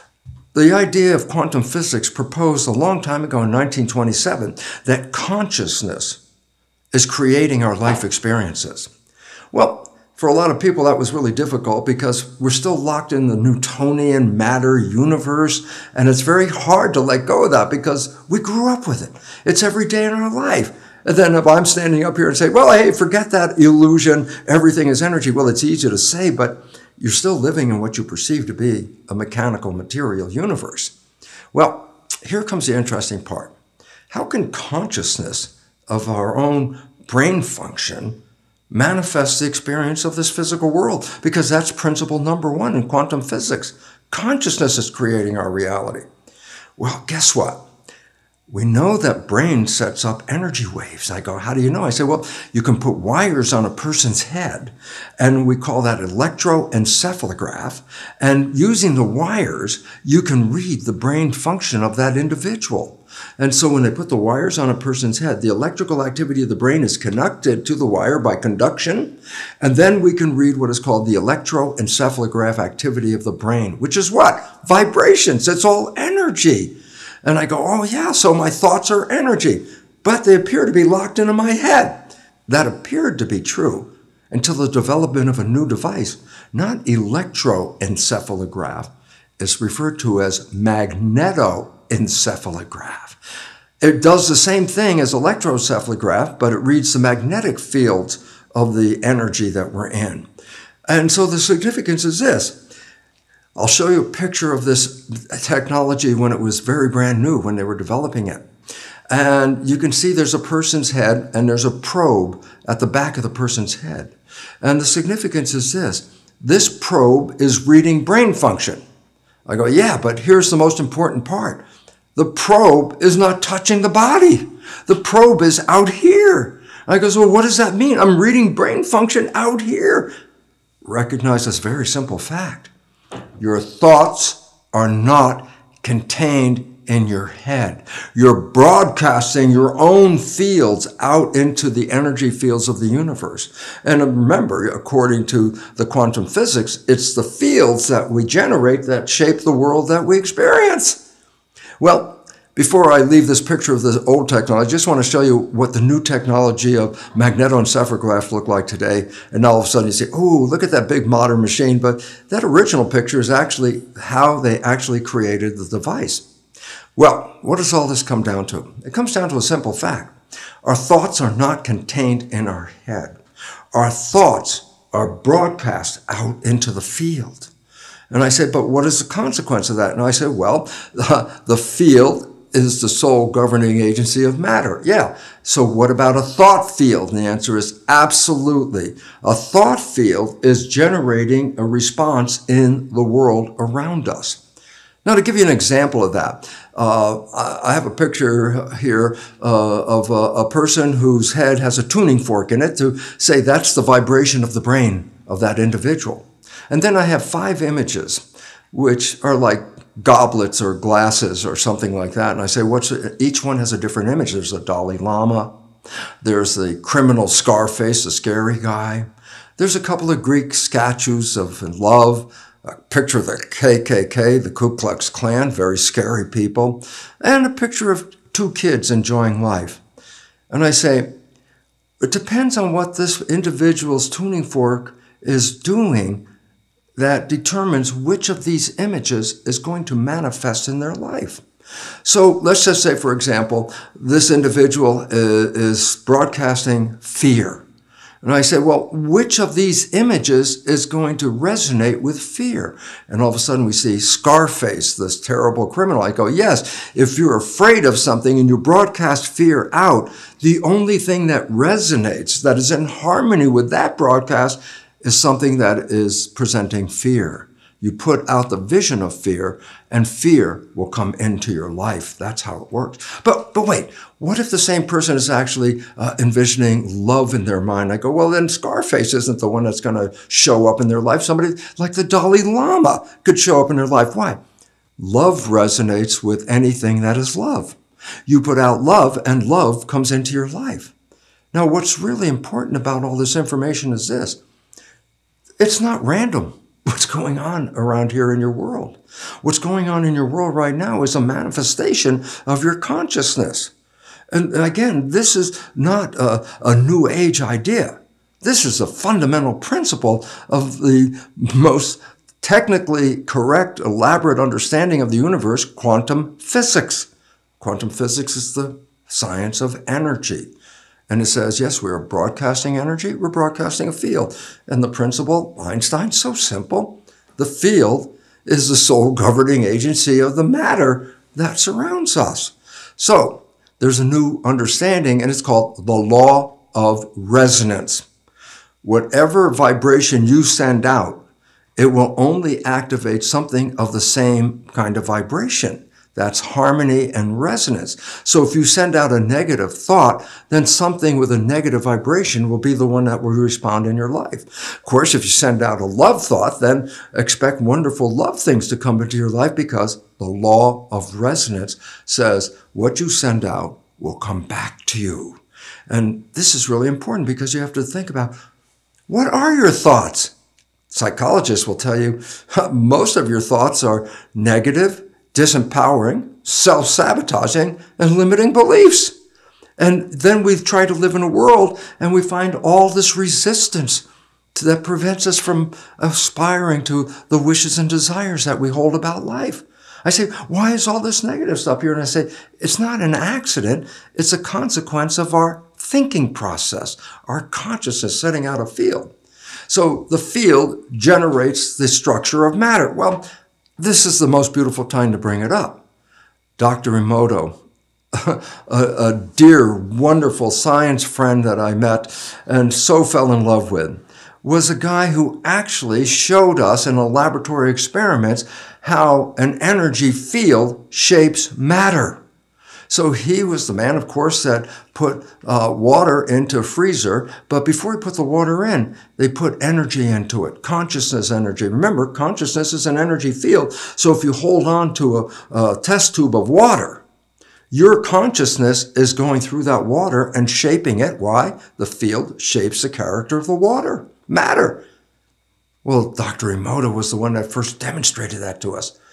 The idea of quantum physics proposed a long time ago in nineteen twenty-seven that consciousness is creating our life experiences. Well, for a lot of people, that was really difficult because we're still locked in the Newtonian matter universe, and it's very hard to let go of that because we grew up with it. It's every day in our life. And then if I'm standing up here and say, well, hey, forget that illusion, everything is energy. Well, it's easy to say, but you're still living in what you perceive to be a mechanical material universe. Well, here comes the interesting part. How can consciousness of our own brain function manifest the experience of this physical world? Because that's principle number one in quantum physics. Consciousness is creating our reality. Well, guess what? We know that brain sets up energy waves. I go, how do you know? I say, well, you can put wires on a person's head, and we call that electroencephalograph. And using the wires, you can read the brain function of that individual. And so when they put the wires on a person's head, the electrical activity of the brain is connected to the wire by conduction. And then we can read what is called the electroencephalograph activity of the brain, which is what? Vibrations. It's all energy. And I go, oh yeah, so my thoughts are energy, but they appear to be locked into my head. That appeared to be true until the development of a new device, not electroencephalograph. It's referred to as magnetoencephalograph. It does the same thing as electroencephalograph, but it reads the magnetic fields of the energy that we're in. And so the significance is this. I'll show you a picture of this technology when it was very brand new, when they were developing it. And you can see there's a person's head and there's a probe at the back of the person's head. And the significance is this. This probe is reading brain function. I go, yeah, but here's the most important part. The probe is not touching the body. The probe is out here. I go, so what does that mean? I'm reading brain function out here. Recognize this very simple fact. Your thoughts are not contained in your head. You're broadcasting your own fields out into the energy fields of the universe. And remember, according to the quantum physics, it's the fields that we generate that shape the world that we experience. Well, Before I leave this picture of the old technology, I just want to show you what the new technology of magnetoencephalograph look like today. And all of a sudden you say, oh, look at that big modern machine. But that original picture is actually how they actually created the device. Well, what does all this come down to? It comes down to a simple fact. Our thoughts are not contained in our head. Our thoughts are broadcast out into the field. And I said, but what is the consequence of that? And I said, well, the, the field is the sole governing agency of matter. Yeah. So what about a thought field? And the answer is absolutely. A thought field is generating a response in the world around us. Now, to give you an example of that, uh, I have a picture here uh, of a, a person whose head has a tuning fork in it to say that's the vibration of the brain of that individual. And then I have five images, which are like goblets or glasses or something like that. And I say, what's it? Each one has a different image. There's a Dalai Lama. There's the criminal Scarface, the scary guy. There's a couple of Greek statues of love. A picture of the K K K, the Ku Klux Klan, very scary people, and a picture of two kids enjoying life. And I say, it depends on what this individual's tuning fork is doing that determines which of these images is going to manifest in their life. So let's just say, for example, this individual is broadcasting fear. And I say, well, which of these images is going to resonate with fear? And all of a sudden we see Scarface, this terrible criminal. I go, yes, if you're afraid of something and you broadcast fear out, the only thing that resonates, that is in harmony with that broadcast, is something that is presenting fear. You put out the vision of fear, and fear will come into your life. That's how it works. But but wait, what if the same person is actually uh, envisioning love in their mind? I go, well, then Scarface isn't the one that's going to show up in their life. Somebody like the Dalai Lama could show up in their life. Why? Love resonates with anything that is love. You put out love, and love comes into your life. Now, what's really important about all this information is this. It's not random. What's going on around here in your world? What's going on in your world right now is a manifestation of your consciousness. And again, this is not a, a new age idea. This is a fundamental principle of the most technically correct, elaborate understanding of the universe, quantum physics. Quantum physics is the science of energy. And it says, yes, we are broadcasting energy, we're broadcasting a field. And the principle, Einstein's so simple. The field is the sole governing agency of the matter that surrounds us. So there's a new understanding, and it's called the law of resonance. Whatever vibration you send out, it will only activate something of the same kind of vibration. That's harmony and resonance. So if you send out a negative thought, then something with a negative vibration will be the one that will respond in your life. Of course, if you send out a love thought, then expect wonderful love things to come into your life, because the law of resonance says what you send out will come back to you. And this is really important, because you have to think about, what are your thoughts? Psychologists will tell you most of your thoughts are negative, disempowering, self-sabotaging, and limiting beliefs. And then we try to live in a world and we find all this resistance that prevents us from aspiring to the wishes and desires that we hold about life. I say, why is all this negative stuff here? And I say, it's not an accident. It's a consequence of our thinking process, our consciousness setting out a field. So the field generates the structure of matter. Well, this is the most beautiful time to bring it up. Doctor Emoto, a, a dear, wonderful science friend that I met and so fell in love with, was a guy who actually showed us in a laboratory experiments how an energy field shapes matter. So he was the man, of course, that put uh, water into a freezer, but before he put the water in, they put energy into it, consciousness energy. Remember, consciousness is an energy field, so if you hold on to a, a test tube of water, your consciousness is going through that water and shaping it. Why? The field shapes the character of the water, matter. Well, Doctor Emoto was the one that first demonstrated that to us.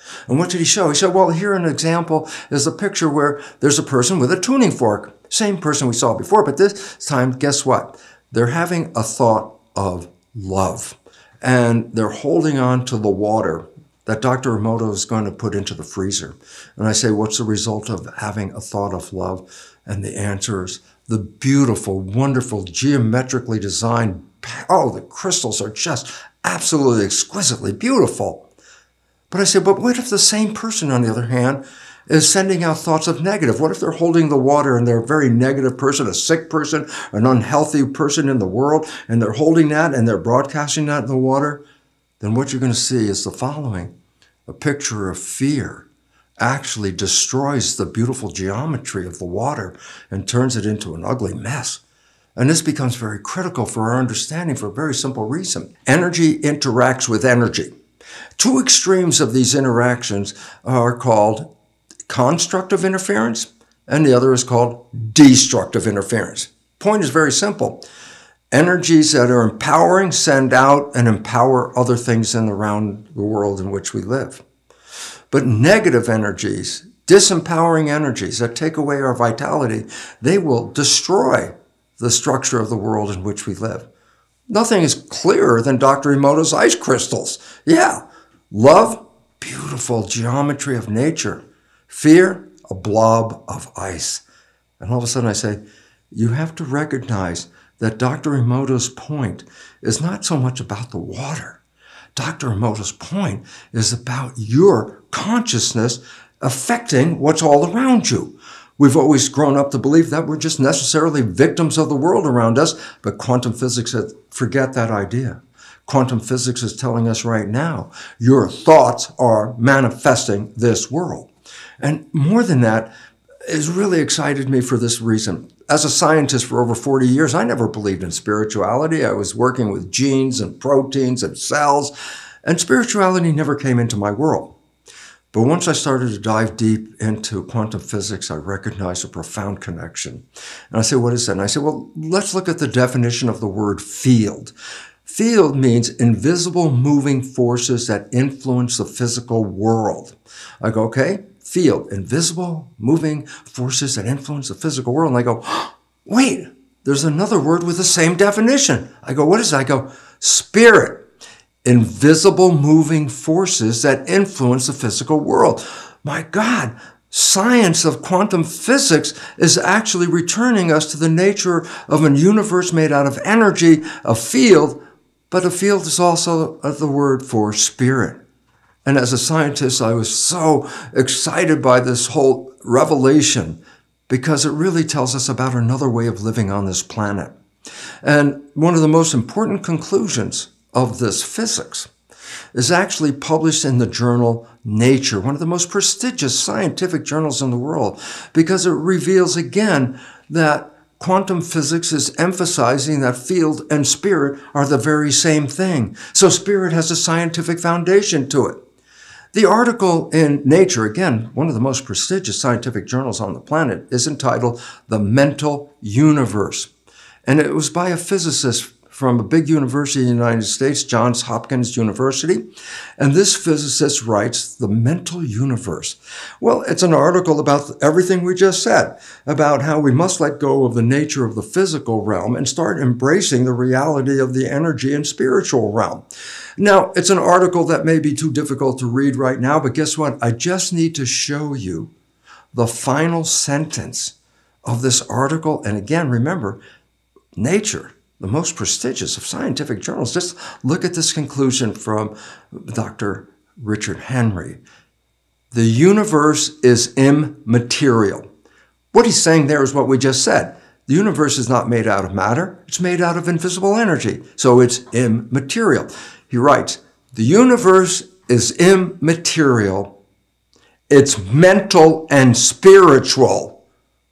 And what did he show? He said, well, here an example is a picture where there's a person with a tuning fork. Same person we saw before, but this time, guess what? They're having a thought of love. And they're holding on to the water that Doctor Emoto is going to put into the freezer. And I say, what's the result of having a thought of love? And the answer is the beautiful, wonderful, geometrically designed, oh, the crystals are just absolutely exquisitely beautiful. But I say, but what if the same person, on the other hand, is sending out thoughts of negative? What if they're holding the water and they're a very negative person, a sick person, an unhealthy person in the world, and they're holding that and they're broadcasting that in the water? Then what you're going to see is the following. A picture of fear actually destroys the beautiful geometry of the water and turns it into an ugly mess. And this becomes very critical for our understanding for a very simple reason. Energy interacts with energy. Two extremes of these interactions are called constructive interference, and the other is called destructive interference. Point is very simple. Energies that are empowering send out and empower other things in around the world in which we live. But negative energies, disempowering energies that take away our vitality, they will destroy the structure of the world in which we live. Nothing is clearer than Doctor Emoto's ice crystals. Yeah, love, beautiful geometry of nature. Fear, a blob of ice. And all of a sudden I say, you have to recognize that Doctor Emoto's point is not so much about the water. Doctor Emoto's point is about your consciousness affecting what's all around you. We've always grown up to believe that we're just necessarily victims of the world around us, but quantum physics said, forget that idea. Quantum physics is telling us right now, your thoughts are manifesting this world. And more than that, it's really excited me for this reason. As a scientist for over forty years, I never believed in spirituality. I was working with genes and proteins and cells, and spirituality never came into my world. But once I started to dive deep into quantum physics, I recognized a profound connection. And I said, what is that? And I said, well, let's look at the definition of the word field. Field means invisible moving forces that influence the physical world. I go, okay, field, invisible moving forces that influence the physical world. And I go, oh, wait, there's another word with the same definition. I go, what is that? I go, spirit. Invisible moving forces that influence the physical world. My God, science of quantum physics is actually returning us to the nature of a universe made out of energy, a field, but a field is also the word for spirit. And as a scientist, I was so excited by this whole revelation because it really tells us about another way of living on this planet. And one of the most important conclusions of this physics is actually published in the journal Nature, one of the most prestigious scientific journals in the world, because it reveals again that quantum physics is emphasizing that field and spirit are the very same thing. So spirit has a scientific foundation to it. The article in Nature, again, one of the most prestigious scientific journals on the planet, is entitled The Mental Universe. And it was by a physicist from a big university in the United States, Johns Hopkins University. And this physicist writes, The Mental Universe. Well, it's an article about everything we just said, about how we must let go of the nature of the physical realm and start embracing the reality of the energy and spiritual realm. Now, it's an article that may be too difficult to read right now, but guess what? I just need to show you the final sentence of this article. And again, remember, Nature, the most prestigious of scientific journals. Just look at this conclusion from Doctor Richard Henry. The universe is immaterial. What he's saying there is what we just said. The universe is not made out of matter. It's made out of invisible energy. So it's immaterial. He writes, the universe is immaterial. It's mental and spiritual.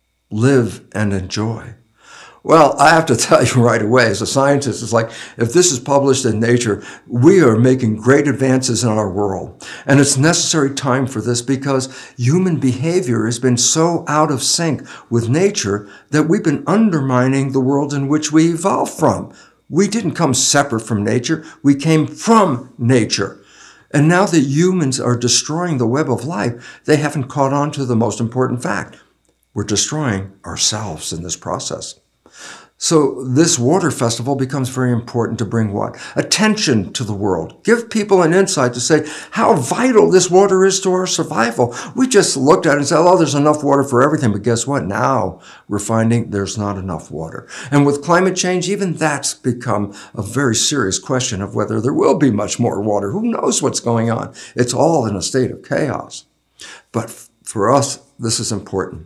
Live and enjoy. Well, I have to tell you right away, as a scientist, it's like, if this is published in Nature, we are making great advances in our world. And it's necessary time for this because human behavior has been so out of sync with nature that we've been undermining the world in which we evolved from. We didn't come separate from nature. We came from nature. And now that humans are destroying the web of life, they haven't caught on to the most important fact. We're destroying ourselves in this process. So this water festival becomes very important to bring what? Attention to the world. Give people an insight to say how vital this water is to our survival. We just looked at it and said, oh, there's enough water for everything. But guess what? Now we're finding there's not enough water. And with climate change, even that's become a very serious question of whether there will be much more water. Who knows what's going on? It's all in a state of chaos. But for us, this is important.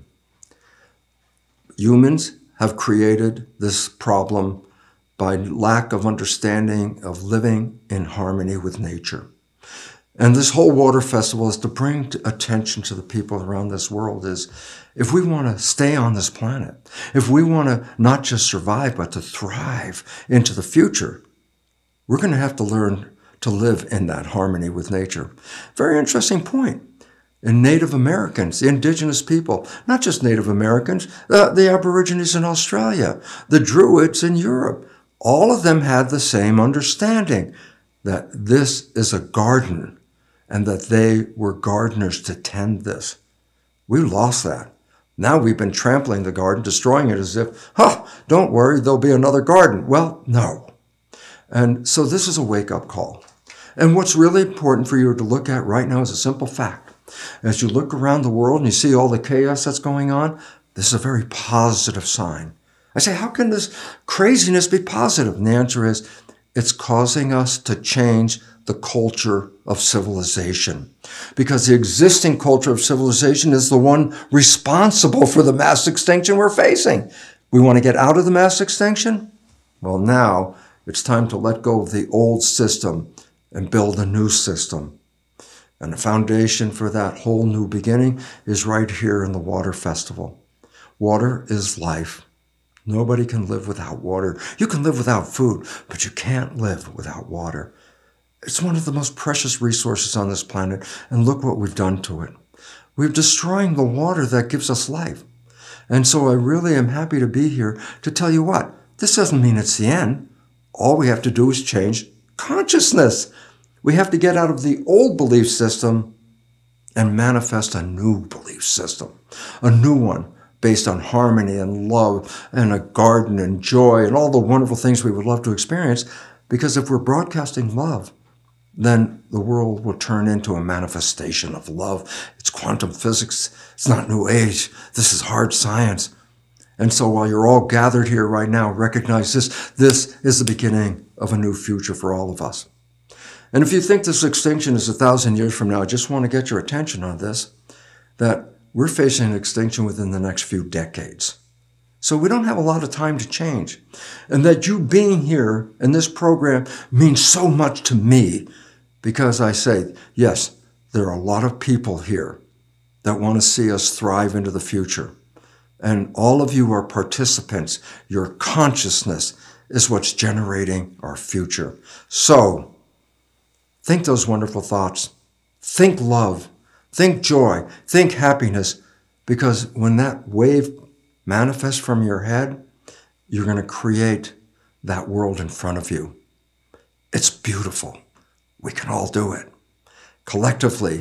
Humans have created this problem by lack of understanding of living in harmony with nature. And this whole water festival is to bring attention to the people around this world is, if we want to stay on this planet, if we want to not just survive, but to thrive into the future, we're going to have to learn to live in that harmony with nature. Very interesting point. And Native Americans, the indigenous people, not just Native Americans, uh, the Aborigines in Australia, the Druids in Europe, all of them had the same understanding that this is a garden and that they were gardeners to tend this. We lost that. Now we've been trampling the garden, destroying it as if, huh, don't worry, there'll be another garden. Well, no. And so this is a wake-up call. And what's really important for you to look at right now is a simple fact. As you look around the world and you see all the chaos that's going on, this is a very positive sign. I say, how can this craziness be positive? And the answer is, it's causing us to change the culture of civilization. Because the existing culture of civilization is the one responsible for the mass extinction we're facing. We want to get out of the mass extinction? Well, now it's time to let go of the old system and build a new system. And the foundation for that whole new beginning is right here in the Water Festival. Water is life. Nobody can live without water. You can live without food, but you can't live without water. It's one of the most precious resources on this planet, and look what we've done to it. We're destroying the water that gives us life. And so I really am happy to be here to tell you what, this doesn't mean it's the end. All we have to do is change consciousness. We have to get out of the old belief system and manifest a new belief system, a new one based on harmony and love and a garden and joy and all the wonderful things we would love to experience. Because if we're broadcasting love, then the world will turn into a manifestation of love. It's quantum physics. It's not New Age. This is hard science. And so while you're all gathered here right now, recognize this. This is the beginning of a new future for all of us. And if you think this extinction is a thousand years from now, I just want to get your attention on this, that we're facing an extinction within the next few decades. So we don't have a lot of time to change. And that you being here in this program means so much to me because I say, yes, there are a lot of people here that want to see us thrive into the future. And all of you are participants. Your consciousness is what's generating our future. So, think those wonderful thoughts. Think love. Think joy. Think happiness. Because when that wave manifests from your head, you're going to create that world in front of you. It's beautiful. We can all do it. Collectively,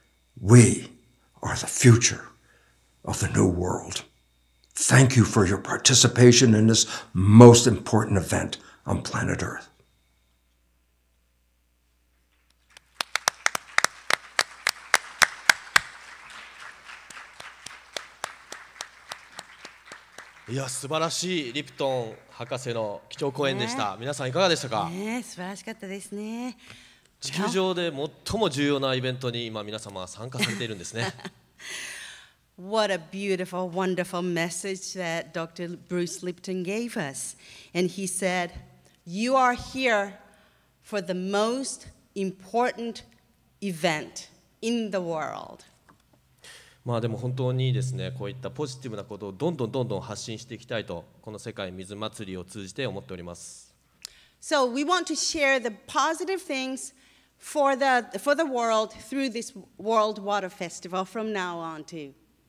we are the future of the new world. Thank you for your participation in this most important event on planet Earth. いや素晴らしいリプトン博士の基調講演でした。皆さんいかがでしたか？ ね、素晴らしかったですね。 地球上で最も重要なイベントに今皆様は参加されているんですね。 What a beautiful, wonderful message that Doctor Bruce Lipton gave us. And he said, you are here for the most important event in the world. まあでも本当にですね、こういったポジティブなことをどんどんどんどん発信していきたいと、この世界水祭りを通じて思っております。 So we want to share the positive things for the, for the world through this World Water Festival from now on too.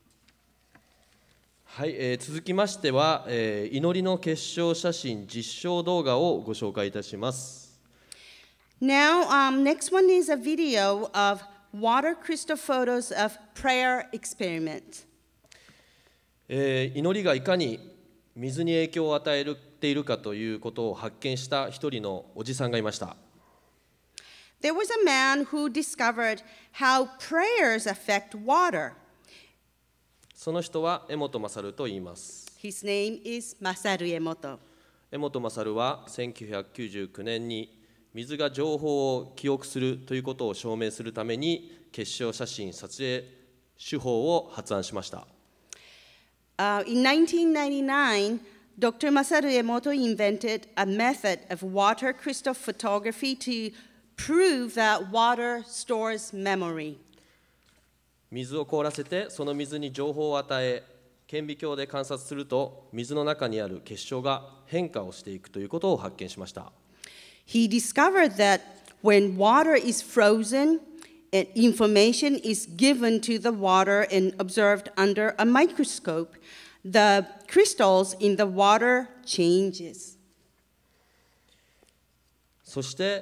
はい、えー、続きましては、えー、祈りの結晶写真実証動画をご紹介いたします。 Now, um, next one is a video of water crystal photos of prayer experiment. えー祈りがいかに水に影響を与えているかということを発見した一人のおじさんがいました。 There was a man who discovered how prayers affect water. その人は江本勝と言います。 His name is Masaru Emoto. 江本勝はせんきゅうひゃくきゅうじゅうきゅうねんに水が情報を記憶するということを証明するために結晶写真撮影手法を発案しました。 Uh, in nineteen ninety-nine, Doctor Masaru Emoto invented a method of water crystal photography to prove that water stores memory. 水を凍らせてその水に情報を与え、顕微鏡で観察すると水の中にある結晶が変化をしていくということを発見しました。 He discovered that when water is frozen and information is given to the water and observed under a microscope, the crystals in the water changes. そして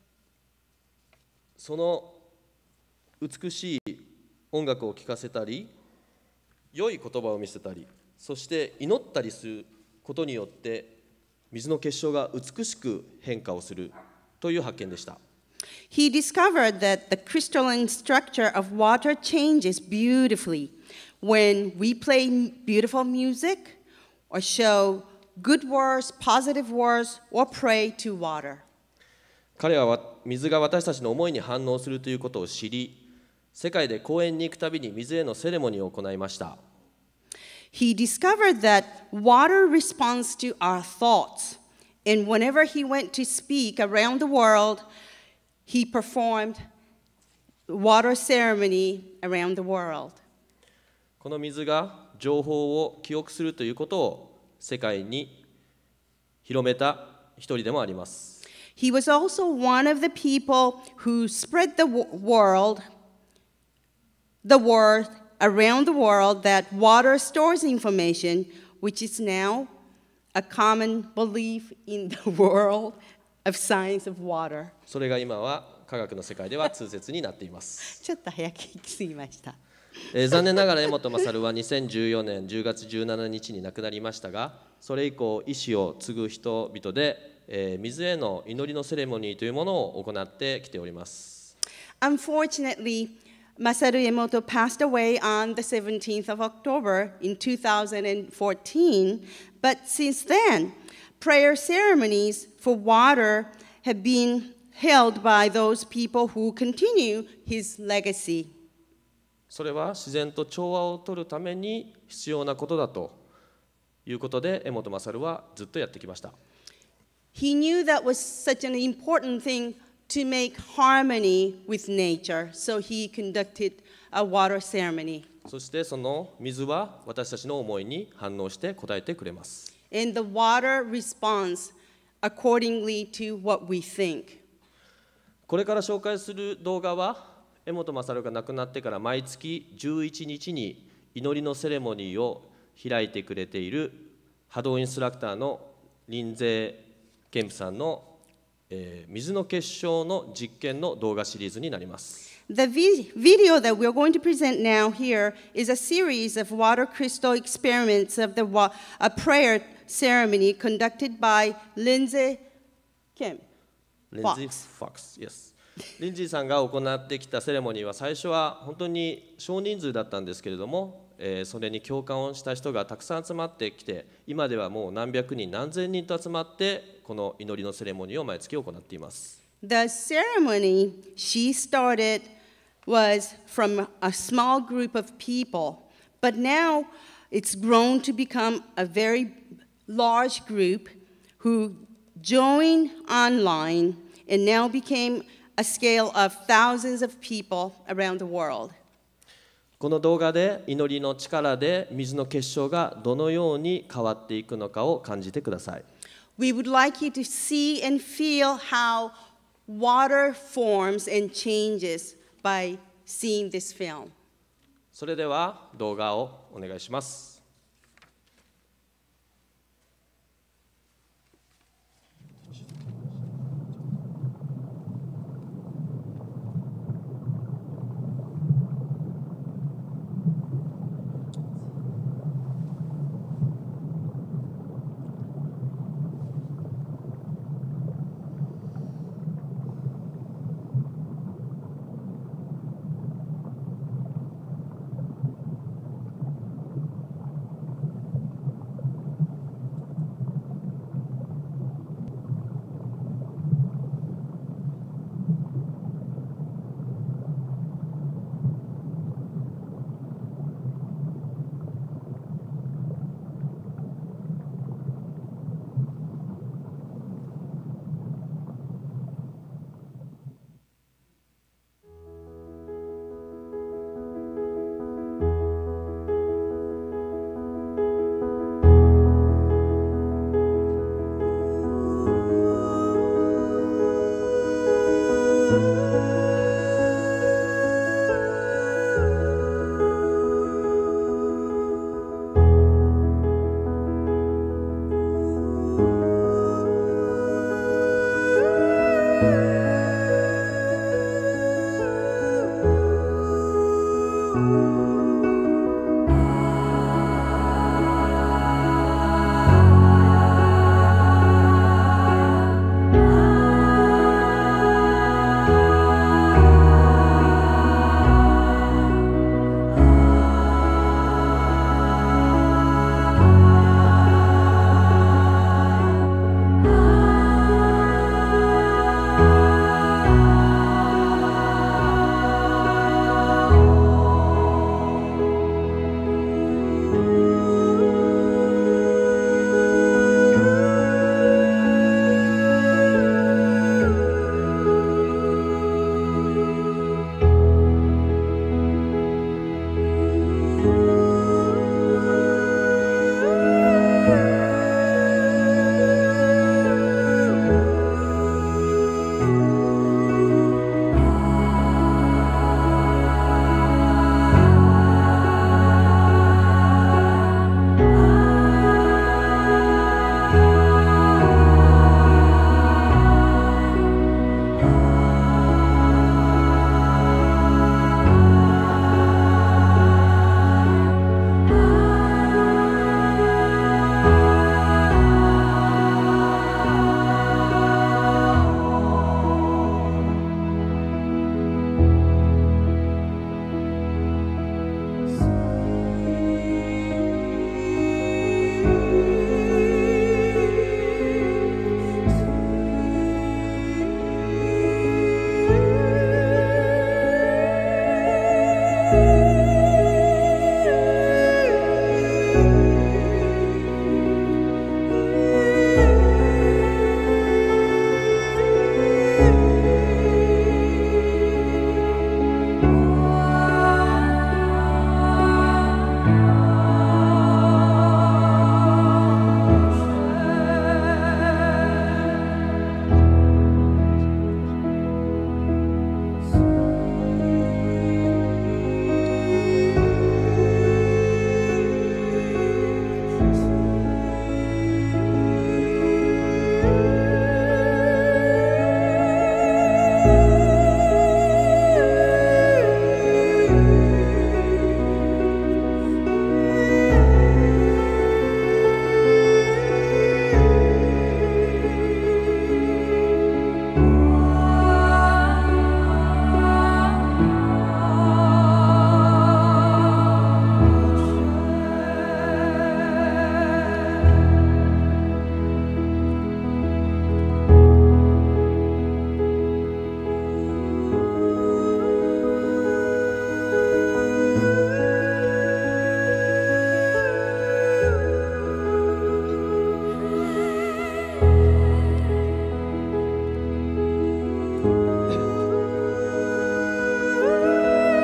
その美しい音楽を聴かせたり、良い言葉を見せたり、そして祈ったりすることによって水の結晶が美しく変化をするという発見でした。 He discovered that the crystalline structure of water changes beautifully when we play beautiful music or show good words, positive words, or pray to water. 彼は水が私たちの思いに反応するということを知り、世界で公園に行くたびに水へのセレモニーを行いました。 He discovered that water responds to our thoughts, and whenever he went to speak around the world, he performed water ceremony around the world. この水が情報を記憶するということを世界に広めた一人でもあります。 He was also one of the people who spread the world, the word around the world that water stores information, which is now a common belief in the world of science of water. それが今は科学の世界では通説になっています。 ちょっと早く行き過ぎました。 えー、残念ながら江本勝はにせんじゅうよねんじゅうがつじゅうしちにちに亡くなりましたが、それ以降意志を継ぐ人々で、えー、水への祈りのセレモニーというものを行ってきております。 Unfortunately, Masaru Emoto passed away on the seventeenth of October in two thousand fourteen, but since then, prayer ceremonies for water have been held by those people who continue his legacy. それは自然と調和を取るために必要なことだということで江本勝はずっとやってきました。 He knew that was such an important thing to make harmony with nature, so he conducted a water ceremony. そしてその水は私たちの思いに反応して答えてくれます。 And the water responds accordingly to what we think. これから紹介する動画は江本勝が亡くなってから毎月じゅういちにちに祈りのセレモニーを開いてくれている波動インストラクターの林勢健さんの、えー、水の結晶の実験の動画シリーズになります。 The vi- video that we're going to present now here is a series of water crystal experiments of the wa- a prayer ceremony conducted by Lindsay Kim. リンジー・フォックス、yes。リンジーさんが行ってきたセレモニーは最初は本当に少人数だったんですけれども、えー、それに共感をした人がたくさん集まってきて、今ではもう何百人何千人と集まってこの祈りのセレモニーを毎月行っています。 The ceremony she started was from a small group of people, but now it's grown to become a very large group who joined online and now became a scale of thousands of people around the world. この動画で祈りの力で水の結晶がどのように変わっていくのかを感じてください。 We would like you to see and feel how water forms and changes by seeing this film. それでは動画をお願いします。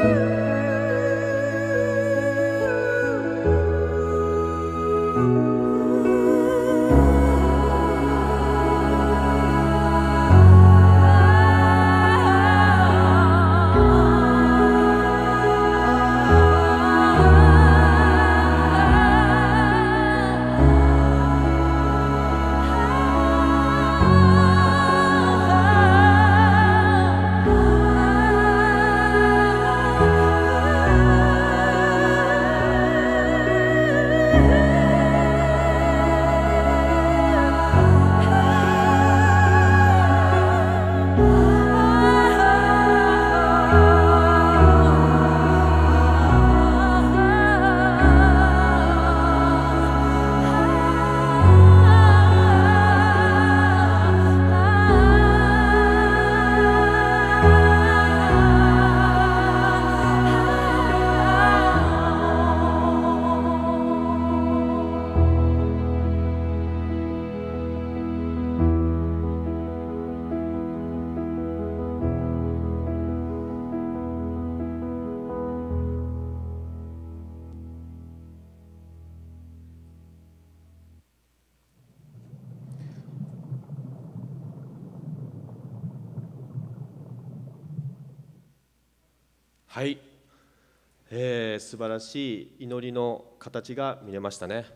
はい、えー、素晴らしい祈りの形が見れましたね。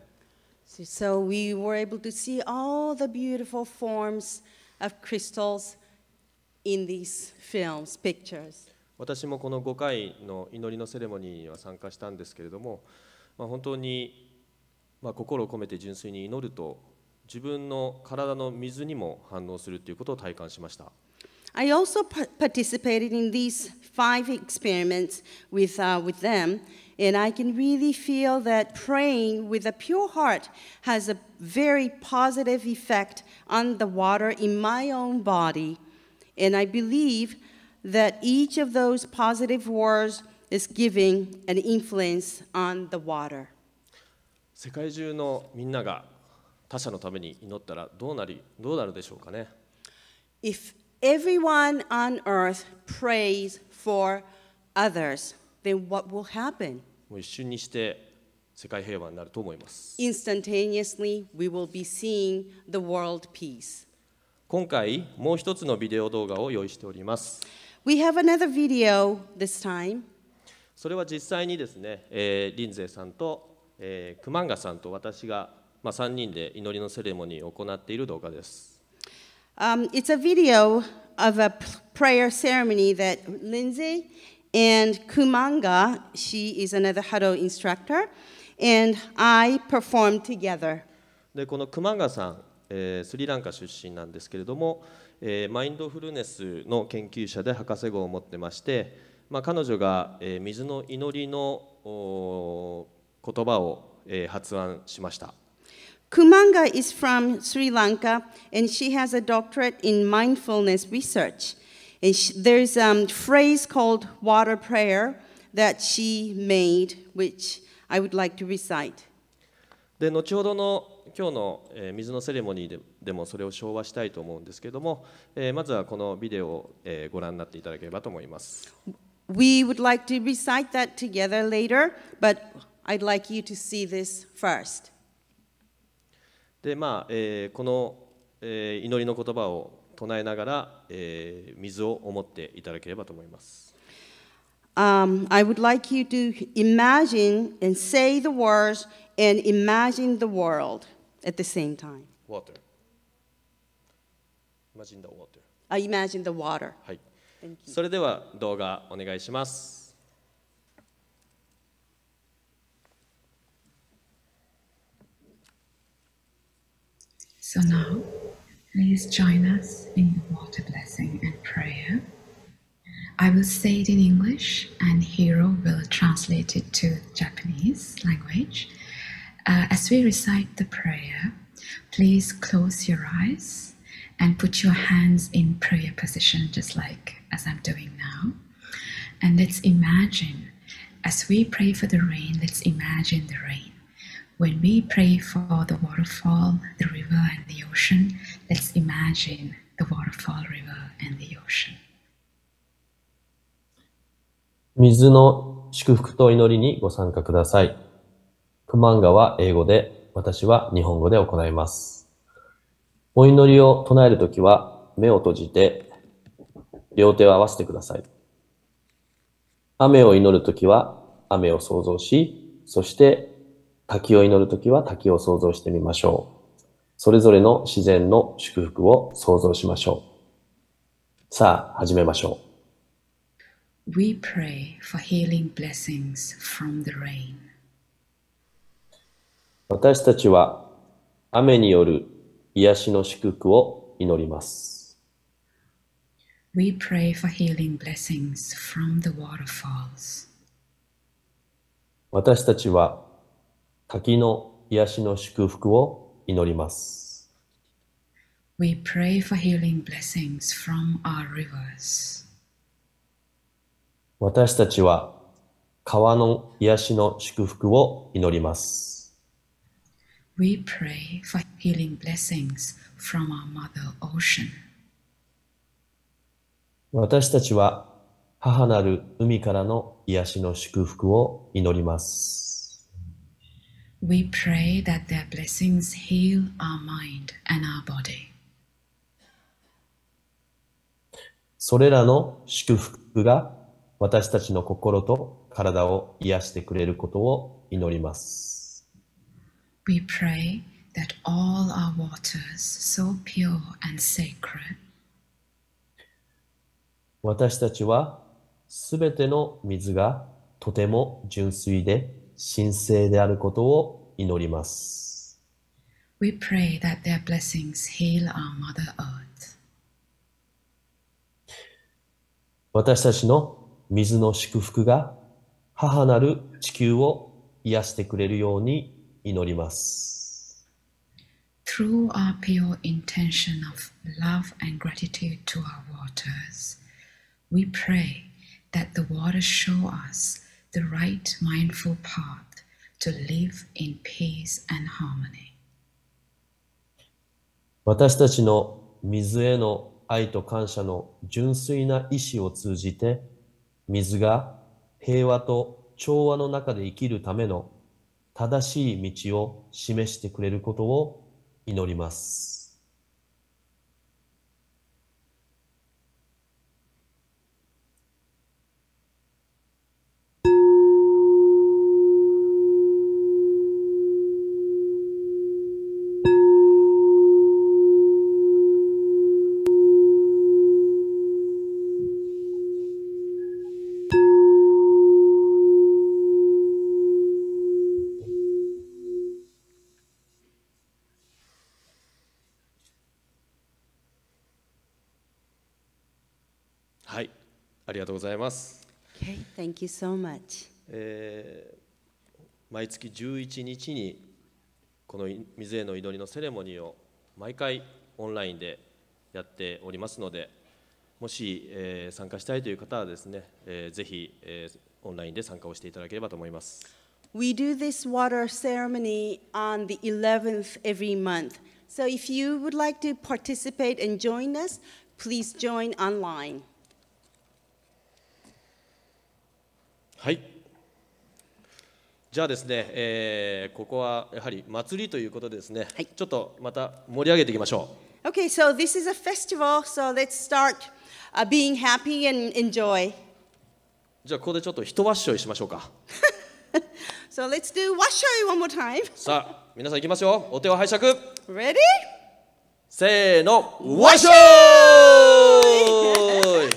So we were able to see all the beautiful forms of crystals in these films, pictures. 私もこのごかいの祈りのセレモニーには参加したんですけれども、まあ、本当に、まあ、心を込めて純粋に祈ると自分の体の水にも反応するということを体感しました。 I also participated in these five experiments with, uh, with them, and I can really feel that praying with a pure heart has a very positive effect on the water in my own body. And I believe that each of those positive words is giving an influence on the water. 世界中のみんなが他者のために祈ったらどうなり、どうなるでしょうかね。 If everyone on earth prays for others, then what will happen? もう一瞬にして世界平和になると思います。 Instantaneously, we will be seeing the world peace. 今回もう一つのビデオ動画を用意しております。 We have another video this time. それは実際にですね、えー、リンゼーさんと、えー、クマンガさんと私が、まあ、さんにんで祈りのセレモニーを行っている動画です。 Um, it's a video of a prayer ceremony that Lindsay and Kumanga, she is another Hado instructor, and I performed together. でこのクマンガさん、えー、スリランカ出身なんですけれども、えー、マインドフルネスの研究者で博士号を持ってまして、まあ、彼女が、えー、水の祈りの言葉を、えー、発案しました。 Kumanga is from Sri Lanka, and she has a doctorate in mindfulness research. And she, there's a um, phrase called water prayer that she made, which I would like to recite. で後ほどの今日の、えー、水のセレモニー で, でもそれを唱和したいと思うんですけれども、えー、まずはこのビデオを、えー、ご覧になっていただければと思います。 We would like to recite that together later, but I'd like you to see this first. でまあえー、この、えー、祈りの言葉を唱えながら、えー、水を思っていただければと思います。 Um, I would like you to imagine and say the words and imagine the world at the same time. Water. Imagine the water. I imagine the water. はい。それでは動画お願いします。 So now, please join us in water blessing and prayer. I will say it in English, and Hiro will translate it to Japanese language. Uh, as we recite the prayer, please close your eyes and put your hands in prayer position, just like as I'm doing now. And let's imagine, as we pray for the rain, let's imagine the rain. When we pray for the waterfall, the river, and the ocean, let's imagine the waterfall, river, and the ocean. 水の祝福と祈りにご参加ください。クマンガは英語で、私は日本語で行います。お祈りを唱えるときは目を閉じて両手を合わせてください。雨を祈るときは雨を想像し、そして滝を祈るときは滝を想像してみましょう。それぞれの自然の祝福を想像しましょう。さあ、始めましょう。We pray for healing blessings from the rain. 私たちは雨による癒しの祝福を祈ります。 We pray for healing blessings from the waterfalls. 私たちは滝の癒しの祝福を祈ります。 We pray for healing blessings from our rivers. 私たちは川の癒しの祝福を祈ります。 We pray for healing blessings from our Mother Ocean. 私たちは母なる海からの癒しの祝福を祈ります。 We pray that their blessings heal our mind and our body. それらの祝福が私たちの心と体を癒してくれることを祈ります。 We pray that all our waters, so pure and sacred, 私たちはすべての水がとても純粋で神聖であることを祈ります。 We pray that their blessings heal our Mother Earth. 私たちの水の祝福が母なる地球を癒してくれるように祈ります。 Through our pure intention of love and gratitude to our waters, we pray that the waters show us the right mindful path to live in peace and harmony. 私たちの水への愛と感謝の純粋な意志を通じて、水が平和と調和の中で生きるための正しい道を示してくれることを祈ります。はい、ありがとうございます。 Okay, thank you so much. えー、毎月じゅういちにちにこの水への祈りのセレモニーを毎回オンラインでやっておりますので、もし、えー、参加したいという方はですね、えー、ぜひ、えー、オンラインで参加をしていただければと思います。 We do this water ceremony on the eleventh every month. So if you would like to participate and join us, please join online. はい。じゃあですね、えー、ここはやはり祭りということでですね、はい、ちょっとまた盛り上げていきましょう。 Okay, so this is a festival, so let's start、uh, being happy and enjoy. じゃあここでちょっと一わっしょいしましょうか。 So let's do わっしょい one more time. さあ、皆さんいきますよ。お手を拝借。 Ready? せーの、わっしょい。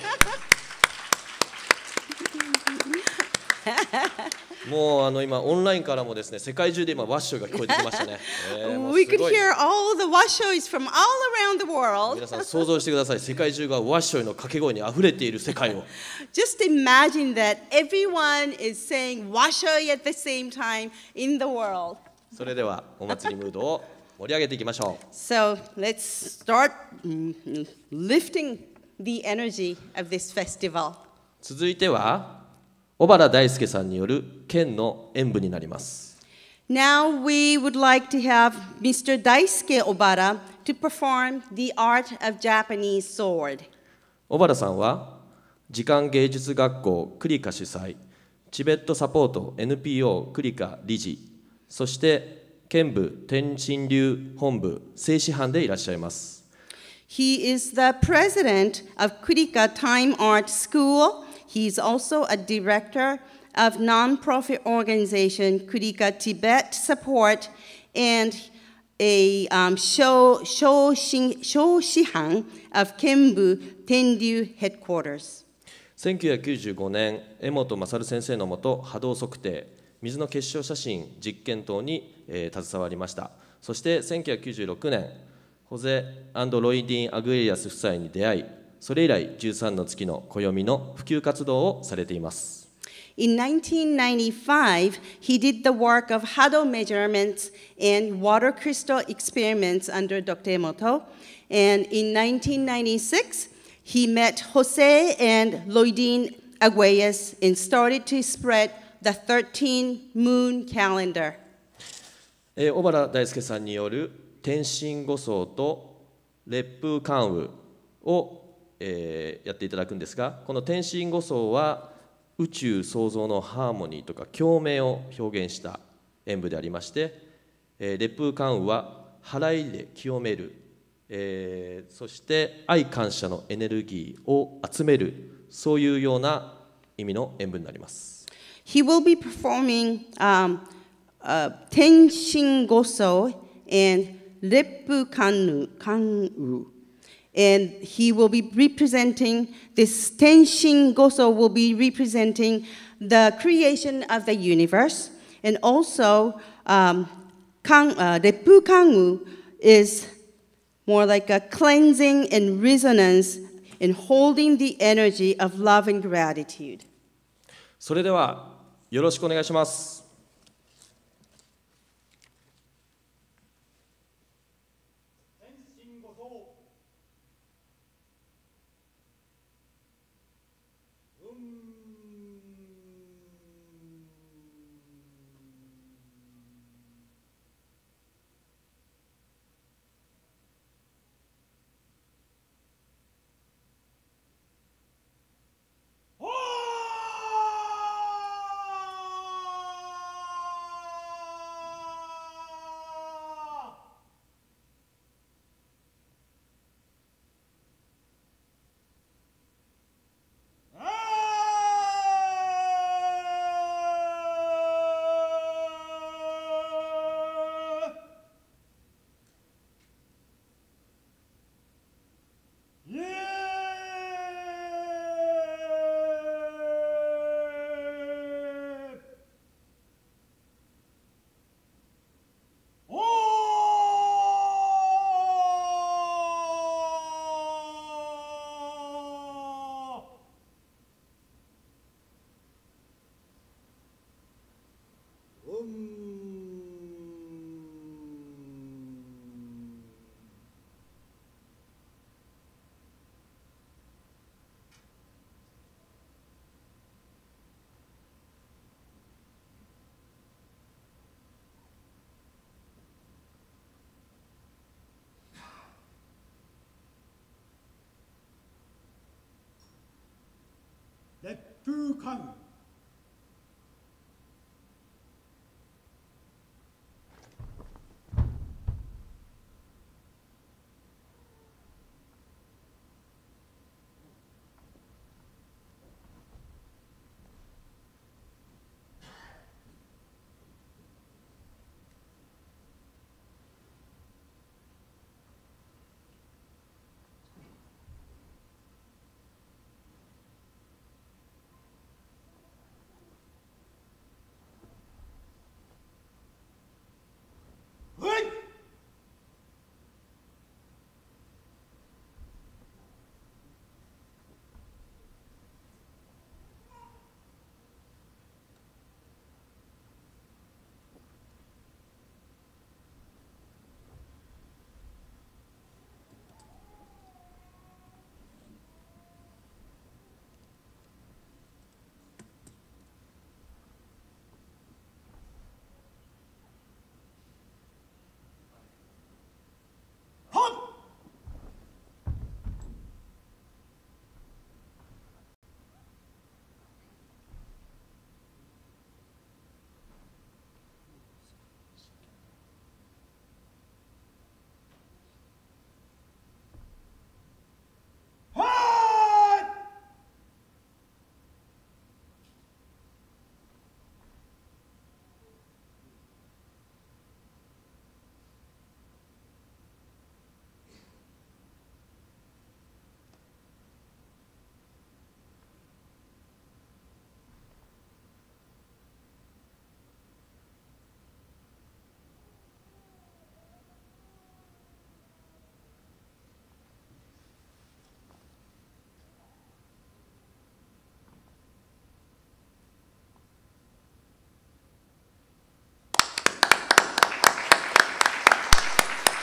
もうあの今オンラインからもですね、世界中で今ワッショイが聞こえてきましたね。えー、 We could hear all the わっしょい from all around the world. 皆さん想像してください。世界中がワッショイの掛け声にあふれている世界を。 Just imagine that everyone is saying わっしょい at the same time in the world. それではお祭りムードを盛り上げていきましょう。 So let's start lifting the energy of this festival. 続いては小原大輔さんによる剣の演舞になります。 Now we would like to have Mister Daisuke Obara to perform the art of Japanese sword. 小原さんは時間芸術学校クリカ主催、チベットサポート エヌピーオー クリカ理事、そして県部天津流本部正式班でいらっしゃいます。 He is the president of Kurika Time Art School. He's also a director of non-profit organization Kurika Tibet Support and a um, Sho Shihan of Kenbu Tenryu headquarters. せんきゅうひゃくきゅうじゅうごねん、江本勝先生のもと波動測定、水の結晶写真実験等に、えー、携わりました。そしてせんきゅうひゃくきゅうじゅうろくねん、ホゼ&ロイディン・アグエリアス夫妻に出会い、それ以来じゅうさんの月の暦の普及活動をされています。 In nineteen ninety-five, he did the work of Hado measurements and water crystal experiments under Doctor Emoto. And in nineteen ninety-six, he met Jose and Loidine Aguayas and started to spread the thirteen moon calendar. えー、小原大輔さんによる天神五層と烈風関羽を、えー、やっていただくんですが、この天神五層は宇宙創造のハーモニーとか共鳴を表現した演舞でありまして、えー、烈風関羽は払いで清める、えー、そして愛感謝のエネルギーを集める、そういうような意味の演舞になります。 He will be performing um, uh, Tenshin Goso and Reppu Kannu, Kanwu. And he will be representing, this Tenshin Goso will be representing the creation of the universe. And also, um, kan, uh, Reppu Kanwu is more like a cleansing and resonance in holding the energy of love and gratitude. それではよろしくお願いします。 烈風関羽。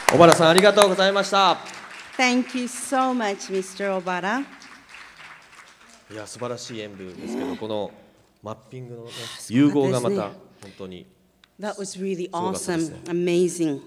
小原さんありがとうございました。 Thank you so much, ミスター Obara. いや素晴らしい演舞ですけど、このマッピングの、ね、融合がまた本当に That was really すごかったです awesome, ね。 amazing.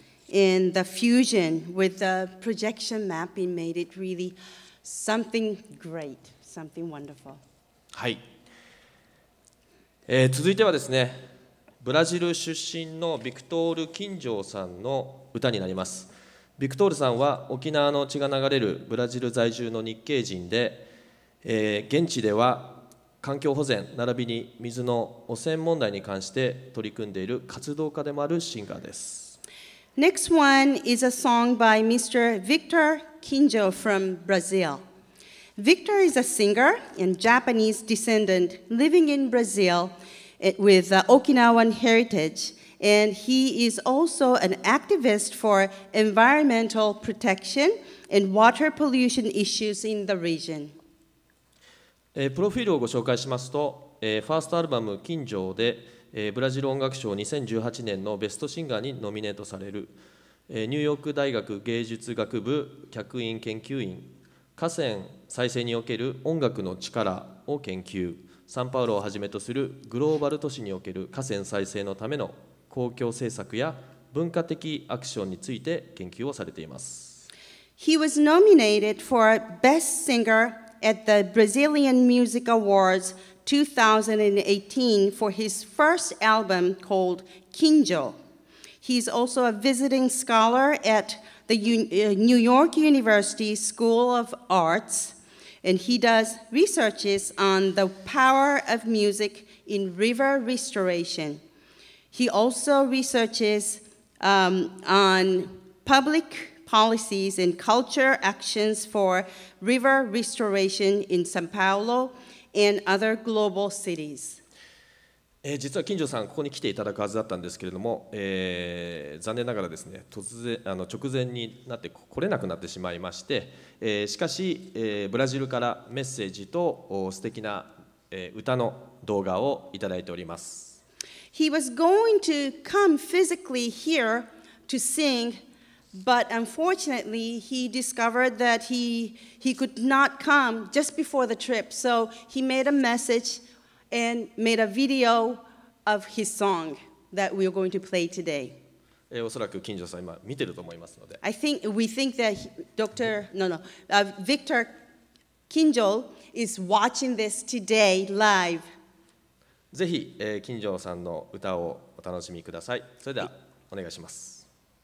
And the fusion with the projection mapping made it really something great, something wonderful. はい、えー続いてはですね、ブラジル出身のビクトール・キンジョーさんの歌になります。ビクトールさんは沖縄の血が流れるブラジル在住の日系人で、えー現地では環境保全並びに水の汚染問題に関して取り組んでいる活動家でもあるシンガーです。 Next one is a song by Mister Victor Kinjo from Brazil. Victor is a singer and Japanese descendant living in Brazil eh, with uh, Okinawan heritage, and he is also an activist for environmental protection and water pollution issues in the region. えープロフィールをご紹介しますと、えーファーストアルバム「金城」で、えーブラジル音楽賞にせんじゅうはちねんのベストシンガーにノミネートされる、えーニューヨーク大学芸術学部客員研究員、河川再生における音楽の力を研究、サンパウロをはじめとするグローバル都市における河川再生のための公共政策や文化的アクションについて研究をされています。 He was nominated for Best Singer at the Brazilian Music Awards two thousand eighteen for his first album called Kinjo. He's also a visiting scholar at the U- uh, New York University School of Arts, and he does researches on the power of music in river restoration. He also researches um, on public policies and culture actions for river restoration in São Paulo and other global cities. えー実は金城さんここに来ていただくはずだったんですけれども、えー残念ながらですね、突然あの直前になって来れなくなってしまいまして、えーしかし、えーブラジルからメッセージとお素敵な、えー歌の動画をいただいております。 He was going to come physically here to sing, but unfortunately he discovered that he, he could not come just before the trip. So he made a message and made a video of his song that we are going to play today. えーおそらく金城さん今見てると思いますので、 I think we think that he- Doctor no no uh, Victor Kinjo is watching this today live. ぜひ、えー金城さんの歌をお楽しみください。それではお願いします。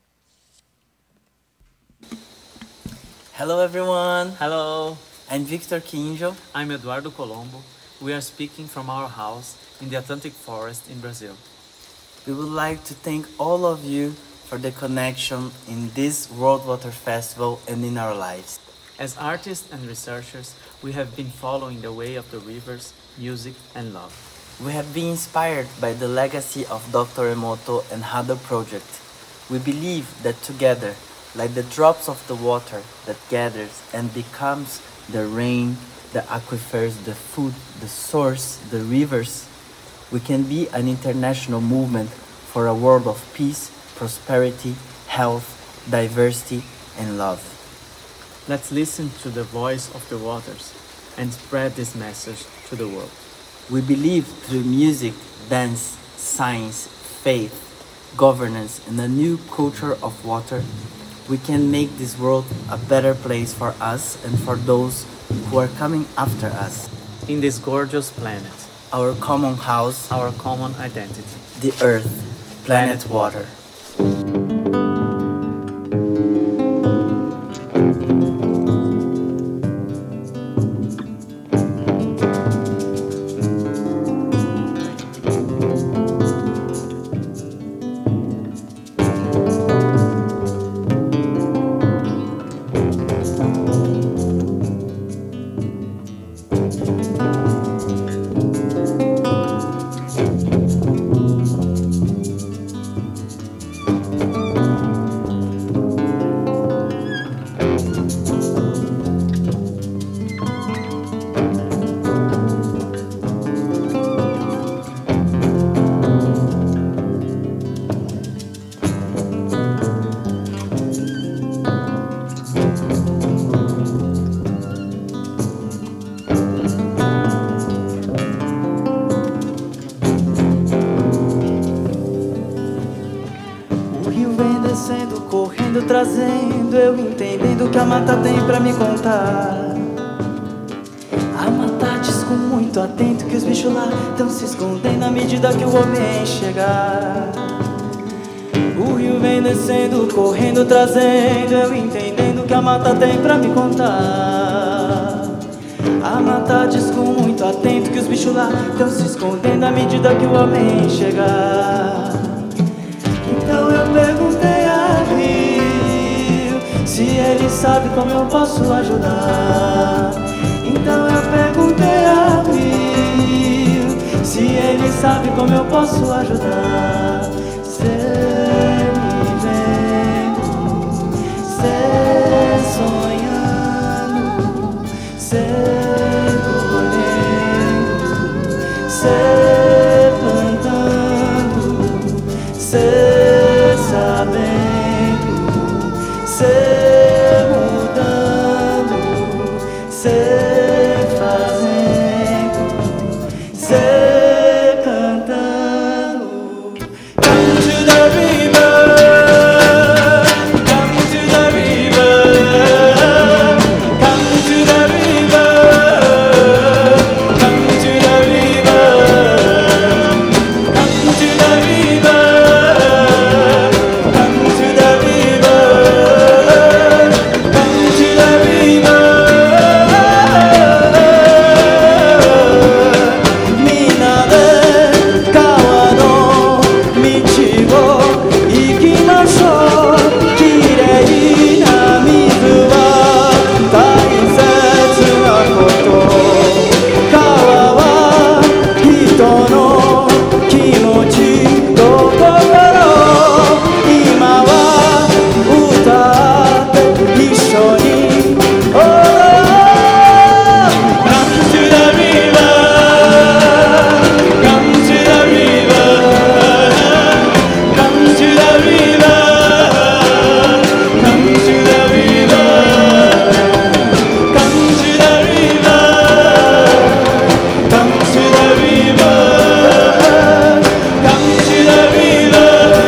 Hello everyone, Hello, I'm Victor Kinjo. I'm Eduardo Colombo. We are speaking from our house in the Atlantic Forest in Brazil. We would like to thank all of you for the connection in this World Water Festival and in our lives. As artists and researchers, we have been following the way of the rivers, music, and love. We have been inspired by the legacy of Doctor Emoto and Hado Project. We believe that together, like the drops of the water that gathers and becomes the rain, the aquifers, the food, the source, the rivers, we can be an international movement for a world of peace, prosperity, health, diversity, and love. Let's listen to the voice of the waters and spread this message to the world. We believe through music, dance, science, faith, governance, and a new culture of water, we can make this world a better place for us and for those who are coming after us. In this gorgeous planet, Our common house, our common identity. the earth, planet water. correndo, trazendo, eu entendendo o que a mata tem pra me contar. A mata diz com muito atento que os bichos lá tão se escondendo à medida que o homem chegar. O rio vem descendo, correndo, trazendo, eu entendendo o que a mata tem pra me contar. A mata diz com muito atento que os bichos lá tão se escondendo à medida que o homem chegar. Então eu perguntei a rio se ele sabe como eu posso ajudar. Então eu perguntei a rio se ele sabe como eu posso ajudar. Cê me vendo, cê sonhando, cê colhendo, cê plantando, cê sabendo, cê mudando, cê fazendo, cê cantando. Come to the river, come to the river, come to the river, come to the river, come to the river, come to the river, come to the river. Minade kawa no michi wo ikimashou. Kirei na mizu wa taisetsu na koto. Kawa wa hito no kimochi to kokoro. Ima wa utatte issho ni odorou. Come to the river, come to the river, come to the river, come to the river, come to the river, come to the river, come to the river.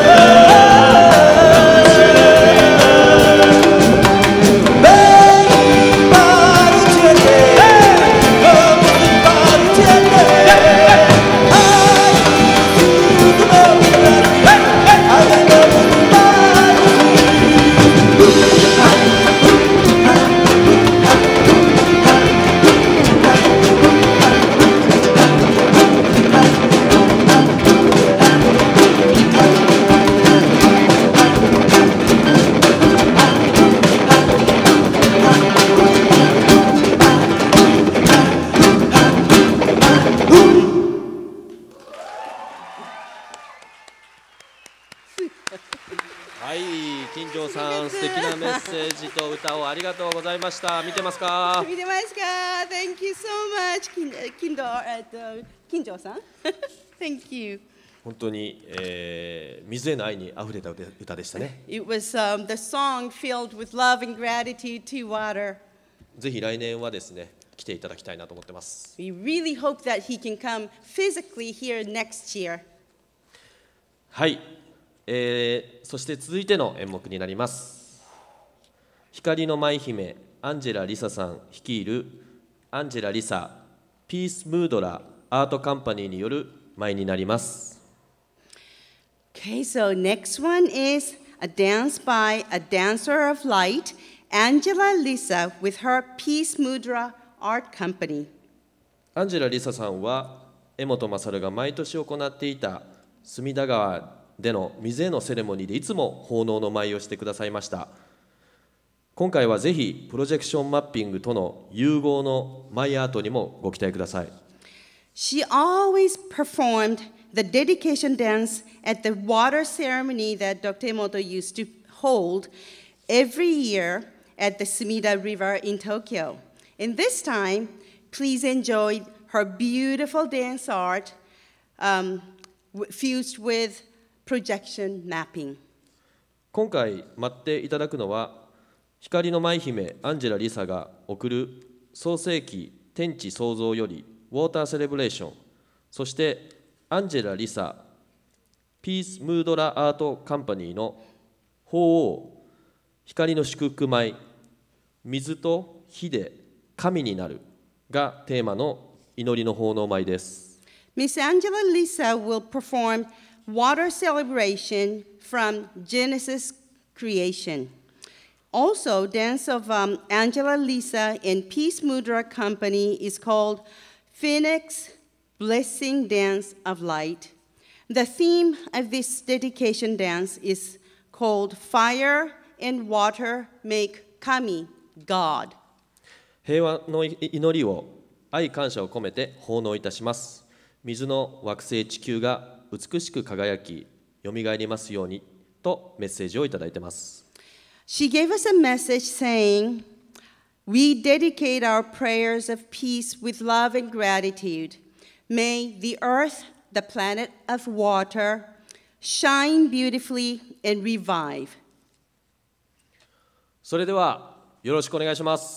Vem para o Tietê, vamos para o Tietê. Ai, tudo meu Brasil, além do mundo はい、金城さん、素敵なメッセージと歌をありがとうございました。見てますか？ 見てますか？ Thank you so much, 金金城えっと金城さん。Thank you. 本当に、えー、水への愛にあふれた歌でしたね。 It was um, the song filled with love and gratitude to water. ぜひ来年はですね、来ていただきたいなと思ってます。 We really hope that he can come physically here next year. はい、えー、そして続いての演目になります。光の舞姫アンジェラ・リサさん率いるアンジェラ・リサピース・ムードラアートカンパニーによる舞になります。 Okay, so next one is a dance by a dancer of light, Angela Lisa, with her Peace Mudra Art Company. アンジェラ・リサさんは江本勝が毎年行っていた隅田川での水へのセレモニーでいつも奉納の舞をしてくださいました。今回はぜひプロジェクションマッピングとの融合の舞アートにもご期待ください。 She always performed the dedication dance at the water ceremony that Doctor Emoto used to hold every year at the Sumida River in Tokyo. And this time, please enjoy her beautiful dance art um, fused with projection mapping. 今回待っていただくのは光の舞姫アンジェラ・リサが送る創世記天地創造よりウォーターセレブレーション、そしてアンジェラ・リサピース・ムードラ・アート・カンパニーの鳳凰光の祝福舞、水と火で神になるがテーマの祈りの奉納舞です。 Miss Angela Lisa will perform water celebration from Genesis creation. Also, dance of um, Angela Lisa and Peace Mudra Company is called Phoenix Blessing Dance of Light. The theme of this dedication dance is called Fire and Water Make Kami, God. 平和の祈りを愛感謝を込めて奉納いたします。水の惑星地球が美しく輝き、よみがえりますようにとメッセージをいただいています。 She gave us a message saying, "We dedicate our prayers of peace with love and gratitude. May the earth, the planet of water, shine beautifully and revive." それではよろしくお願いします。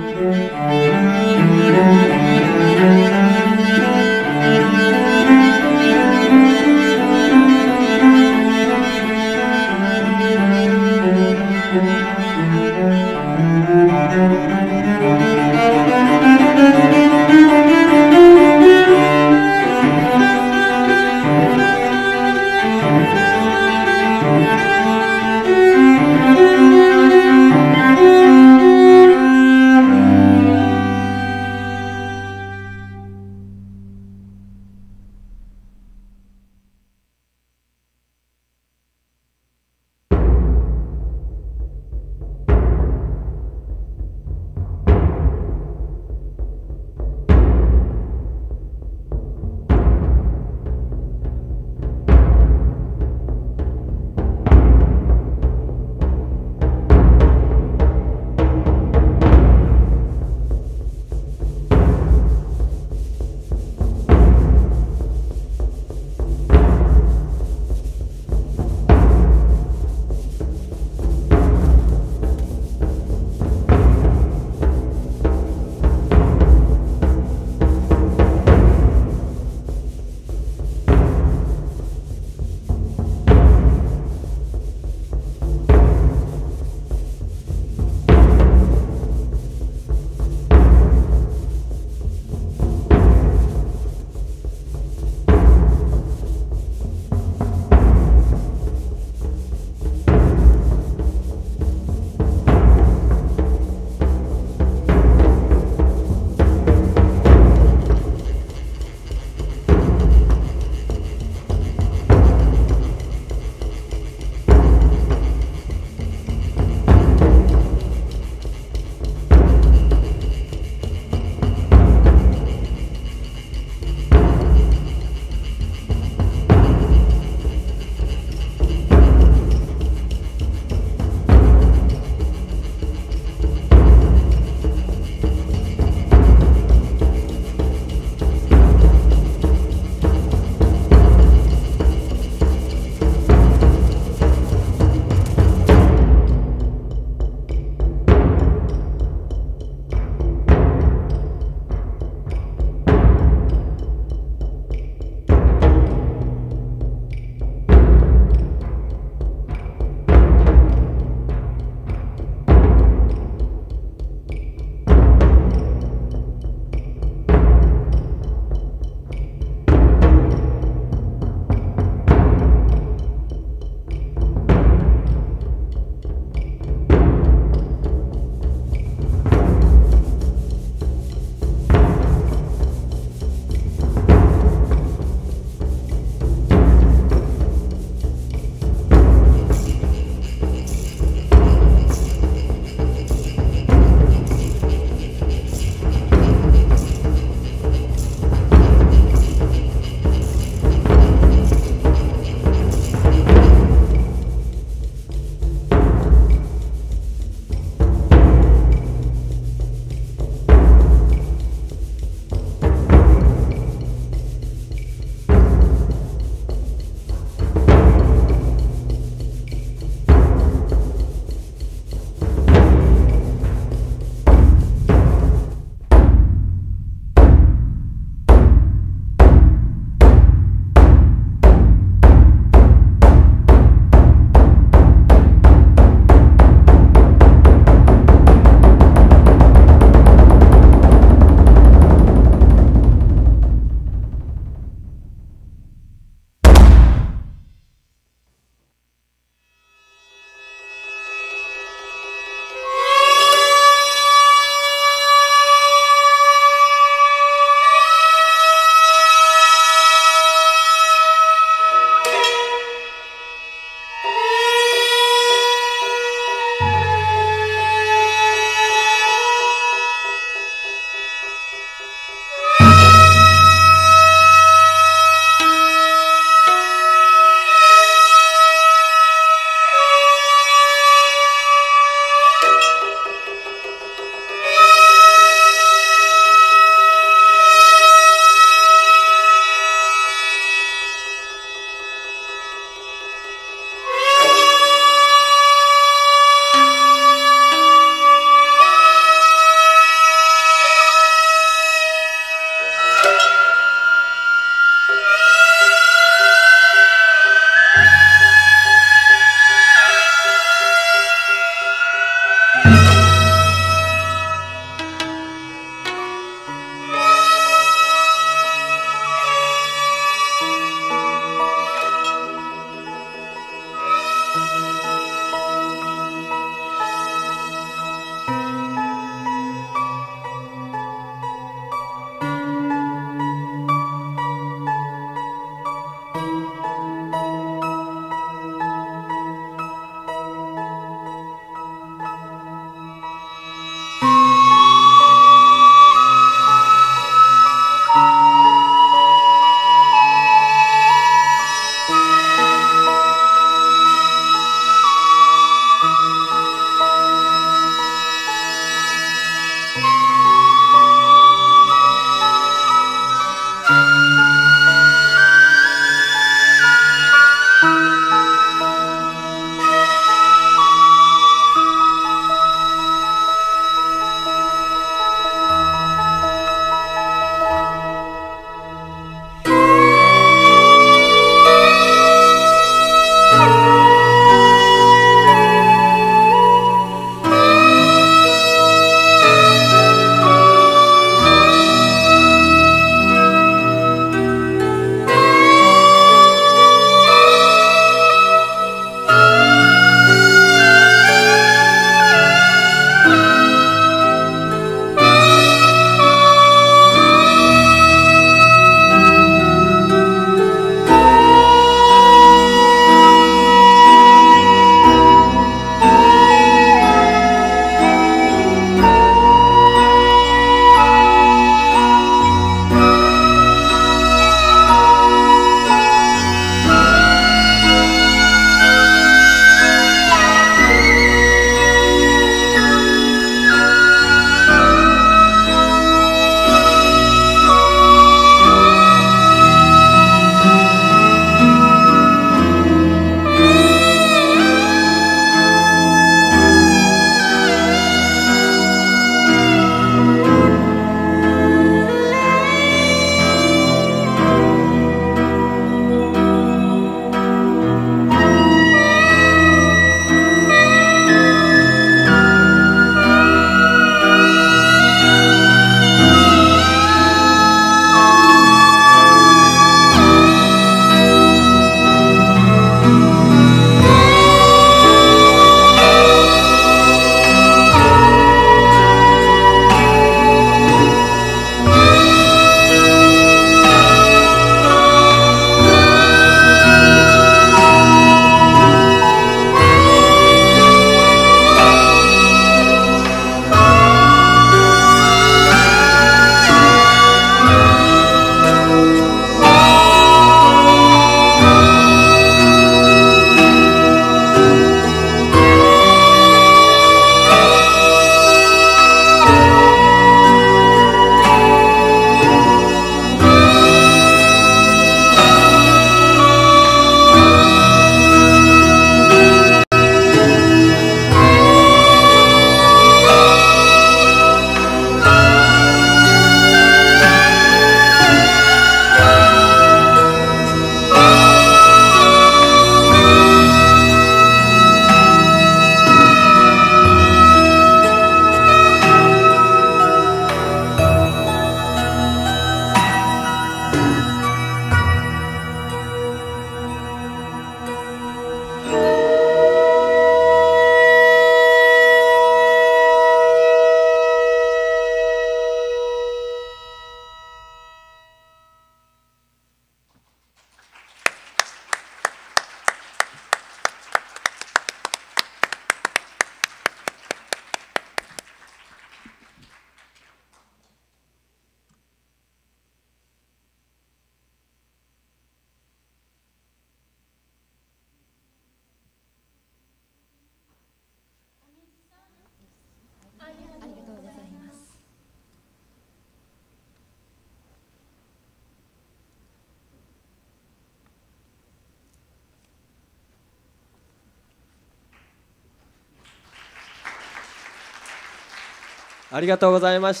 ありがとうございました。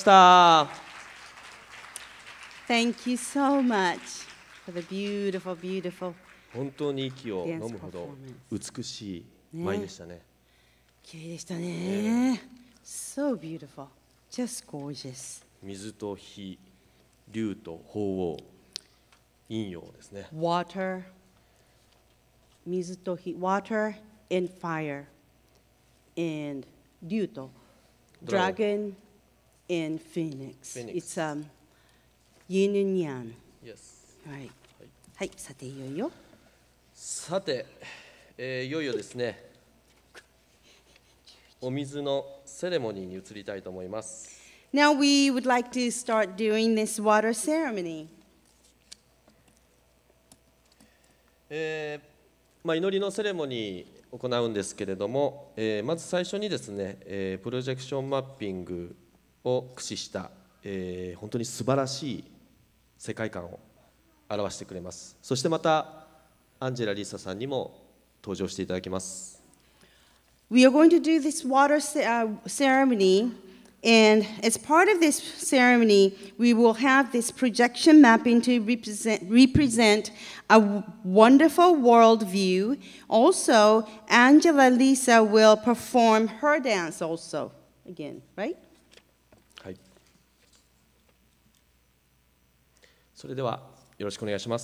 Thank you so much for the beautiful, beautiful 本当に息を飲むほど美しい舞でしたね。 綺麗でしたね。So beautiful, just gorgeous. 水と火、竜と鳳凰、陰陽ですね。 Water, 水と火、water and fire, and 竜と dragon and phoenix. It's um yin and yang. Yes. はい。はい、さていよいよ。 さて、えー、いよいよですね、お水のセレモニーに移りたいと思います。 Now we would like to start doing this water ceremony. えーまあ、祈りのセレモニーを行うんですけれども、えー、まず最初にですね、えー、プロジェクションマッピングを駆使した、えー、本当に素晴らしい世界観を表してくれます。そしてまたアンジェラ・リサさんにも登場していただきます。 We are going to do this water uh, ceremony, and as part of this ceremony, we will have this projection mapping to represent, represent a wonderful world view. Also, Angela Lisa will perform her dance also, again, right? はい。それではよろしくお願いします。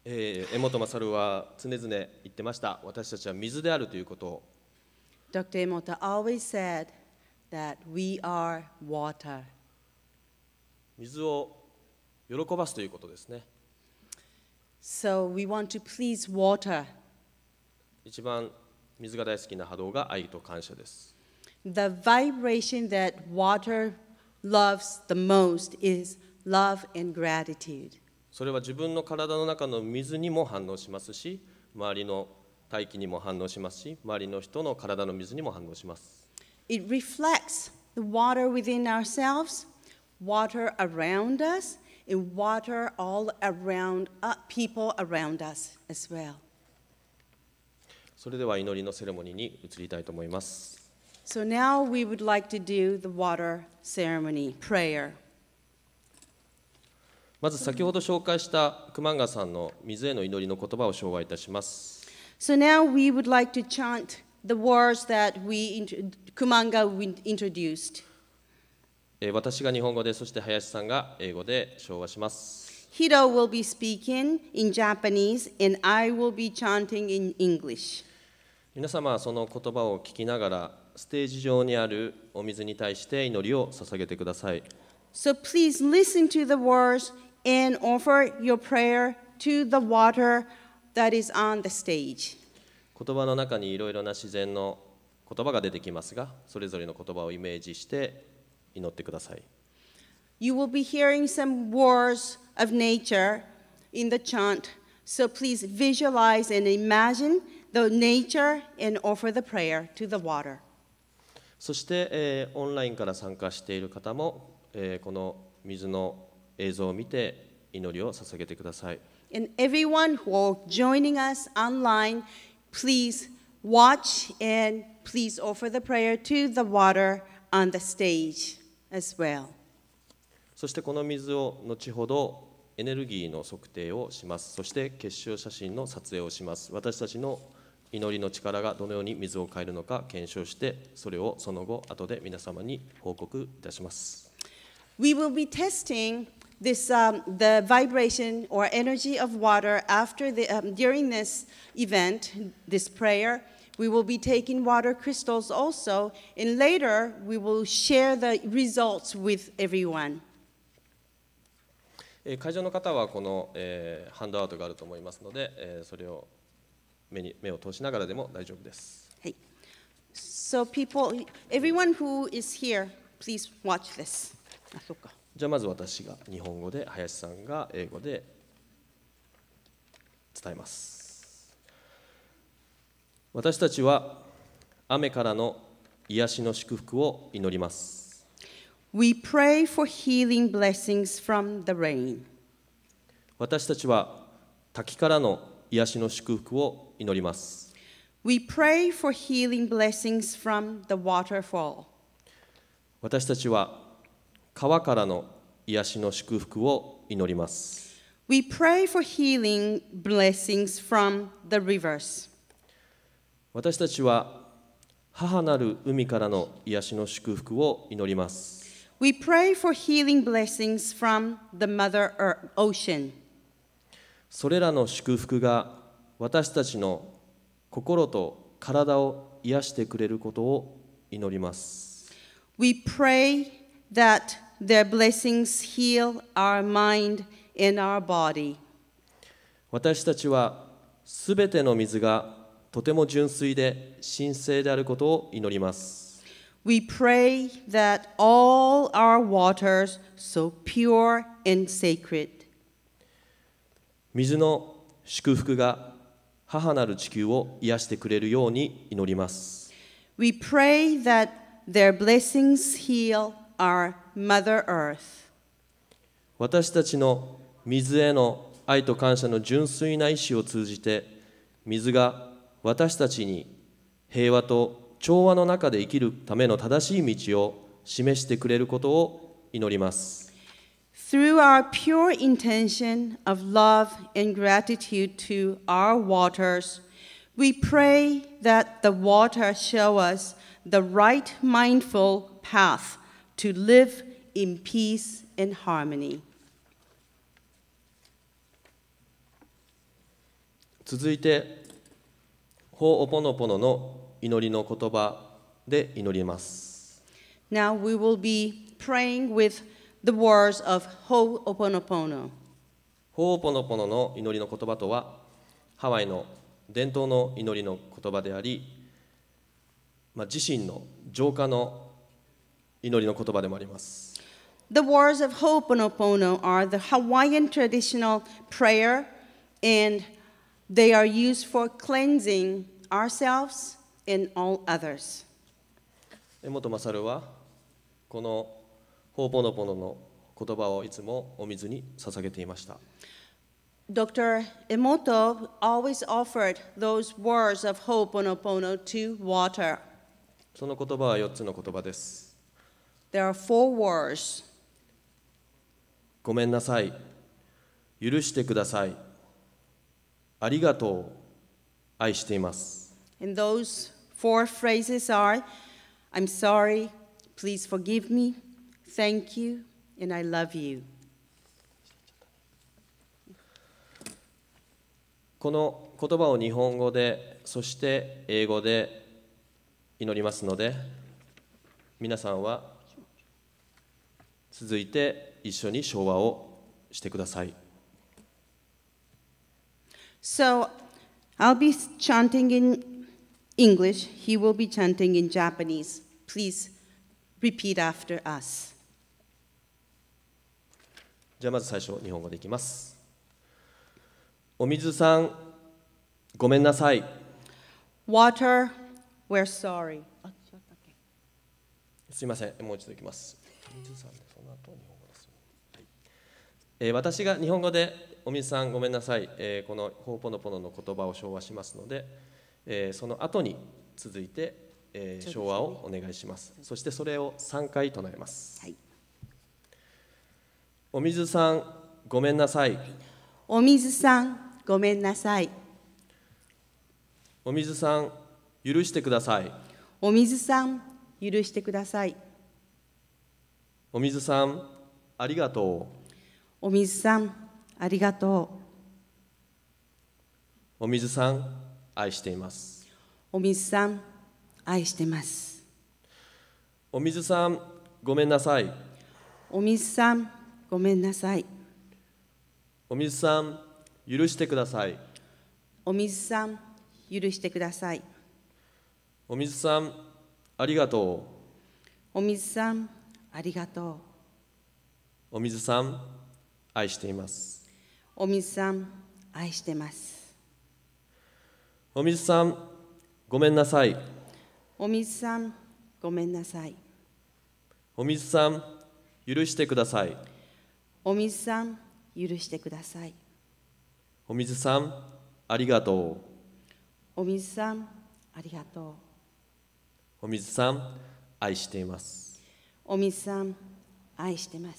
えー、江本勝は常々言ってました。私たちは水であるということを。 Doctor Emoto always said that we are water. 水を喜ばすということですね。 So we want to please water. 一番水が大好きな波動が愛と感謝です。 The vibration that water loves the most is love and gratitude. それは自分の体の中の水にも反応しますし、周りの大気にも反応しますし、周りの人の体の水にも反応します。 It reflects the water within ourselves, water around us, and water all around uh, people around us as well. それでは祈りのセレモニーに移りたいと思います。 So now we would like to do the water ceremony, prayer. まず先ほど紹介した熊川さんの水への祈りの言葉を紹介いたします。 So now we would like to chant the words that we Kumanga introduced. 私が日本語で、そして林さんが英語で唱和します。 Hiro will be speaking in Japanese and I will be chanting in English. 皆様はその言葉を聞きながらステージ上にあるお水に対して祈りを捧げてください。 So please listen to the words and offer your prayer to the water that is on the stage. 言葉の中にいろいろな自然の言葉が出てきますが、それぞれの言葉をイメージして祈ってください。 You will be hearing some words of nature in the chant, so please visualize and imagine the nature and offer the prayer to the water. そして、えー、オンラインから参加している方も、えー、この水の映像を見て祈りを捧げてください。 And everyone who are joining us online, please watch and please offer the prayer to the water on the stage as well. そしてこの水を後ほどエネルギーの測定をします。そして結晶写真の撮影をします。私たちの祈りの力がどのように水を変えるのか検証して、それをその後後で皆様に報告いたします。 We will be testing this um, the vibration or energy of water after the um, during this event, this prayer. We will be taking water crystals also, and later we will share the results with everyone. 会場の方はこの、えー、ハンドアウトがあると思いますので、えー、それを目に目を通しながらでも大丈夫です。 はい。So people, everyone who is here, please watch this. あ、そっか。 じゃあまず私が日本語で、林さんが英語で伝えます。私たちは雨からの癒しの祝福を祈ります。 We pray for healing blessings from the rain. 私たちは滝からの癒しの祝福を祈ります。 We pray for healing blessings from the waterfall. 私たちは川からの癒しの祝福を祈ります。 We pray for healing blessings from the rivers. 私たちは母なる海からの癒しの祝福を祈ります。 We pray for healing blessings from the Mother Ocean. それらの祝福が私たちの心と体を癒してくれることを祈ります。 We pray that their blessings heal our mind and our body. 私たちはすべての水がとても純粋で神聖であることを祈ります。 We pray that all our waters so pure and sacred. 水の祝福が母なる地球を癒してくれるように祈ります。 We pray that their blessings heal our Mother Earth. 私たちの水への愛と感謝の純粋な意志を通じて、水が私たちに平和と調和の中で生きるための正しい道を示してくれることを祈ります。 Through our pure intention of love and gratitude to our waters, we pray that the water show us the right mindful path to live in peace and harmony. 続いて、ホーオポノポノの祈りの言葉で祈ります。 Now we will be praying with the words of Ho'oponopono. ホーオポノポノの祈りの言葉とは、ハワイの伝統の祈りの言葉であり、まあ、自身の浄化の祈りの言葉でもあります。 The words of Ho'oponopono are the Hawaiian traditional prayer, and they are used for cleansing ourselves and all others. 江本勝はこのホーポノポノの言葉をいつもお水に捧げていました。 Doctor Emoto always offered those words of Ho'oponopono to water. その言葉はよっつの言葉です。 There are four words. ごめんなさい。許してください。ありがとう。愛しています。 And those four phrases are, I'm sorry, please forgive me, thank you, and I love you. この言葉を日本語で、そして英語で祈りますので、皆さんは続いて一緒に唱和をしてください。 So, I'll be chanting in English, he will be chanting in Japanese. Please repeat after us. じゃあまず最初、日本語でいきます。お水さん、ごめんなさい。 Water, we're sorry. すいません、もう一度いきます。お水さん、その後日本語です。はい。えー、私が日本語でお水さんごめんなさい、えー、このホーポノポノの言葉を唱和しますので、えー、その後に続いて、えー、唱和をお願いします。そしてそれをさんかい唱えます。はい、お水さんごめんなさい。 お水さんごめんなさい。 お水さん許してください。 お水さん許してください。 お水さんありがとう。 お水さんありがとう。お水さん愛しています。 お水さん愛してます。 お水さんごめんなさい。 お水さんごめんなさい。 お水さん許してください。 お水さん許してください。 お水さんありがとう。お水さんありがとう。 お水さん愛しています。 お水さん愛してます。 お水さんごめんなさい。 お水さんごめんなさい。 お水さん許してください。 お水さん許してください。 お水さんありがとう。 お水さんありがとう。 お水さん愛しています。 お水さん愛してます。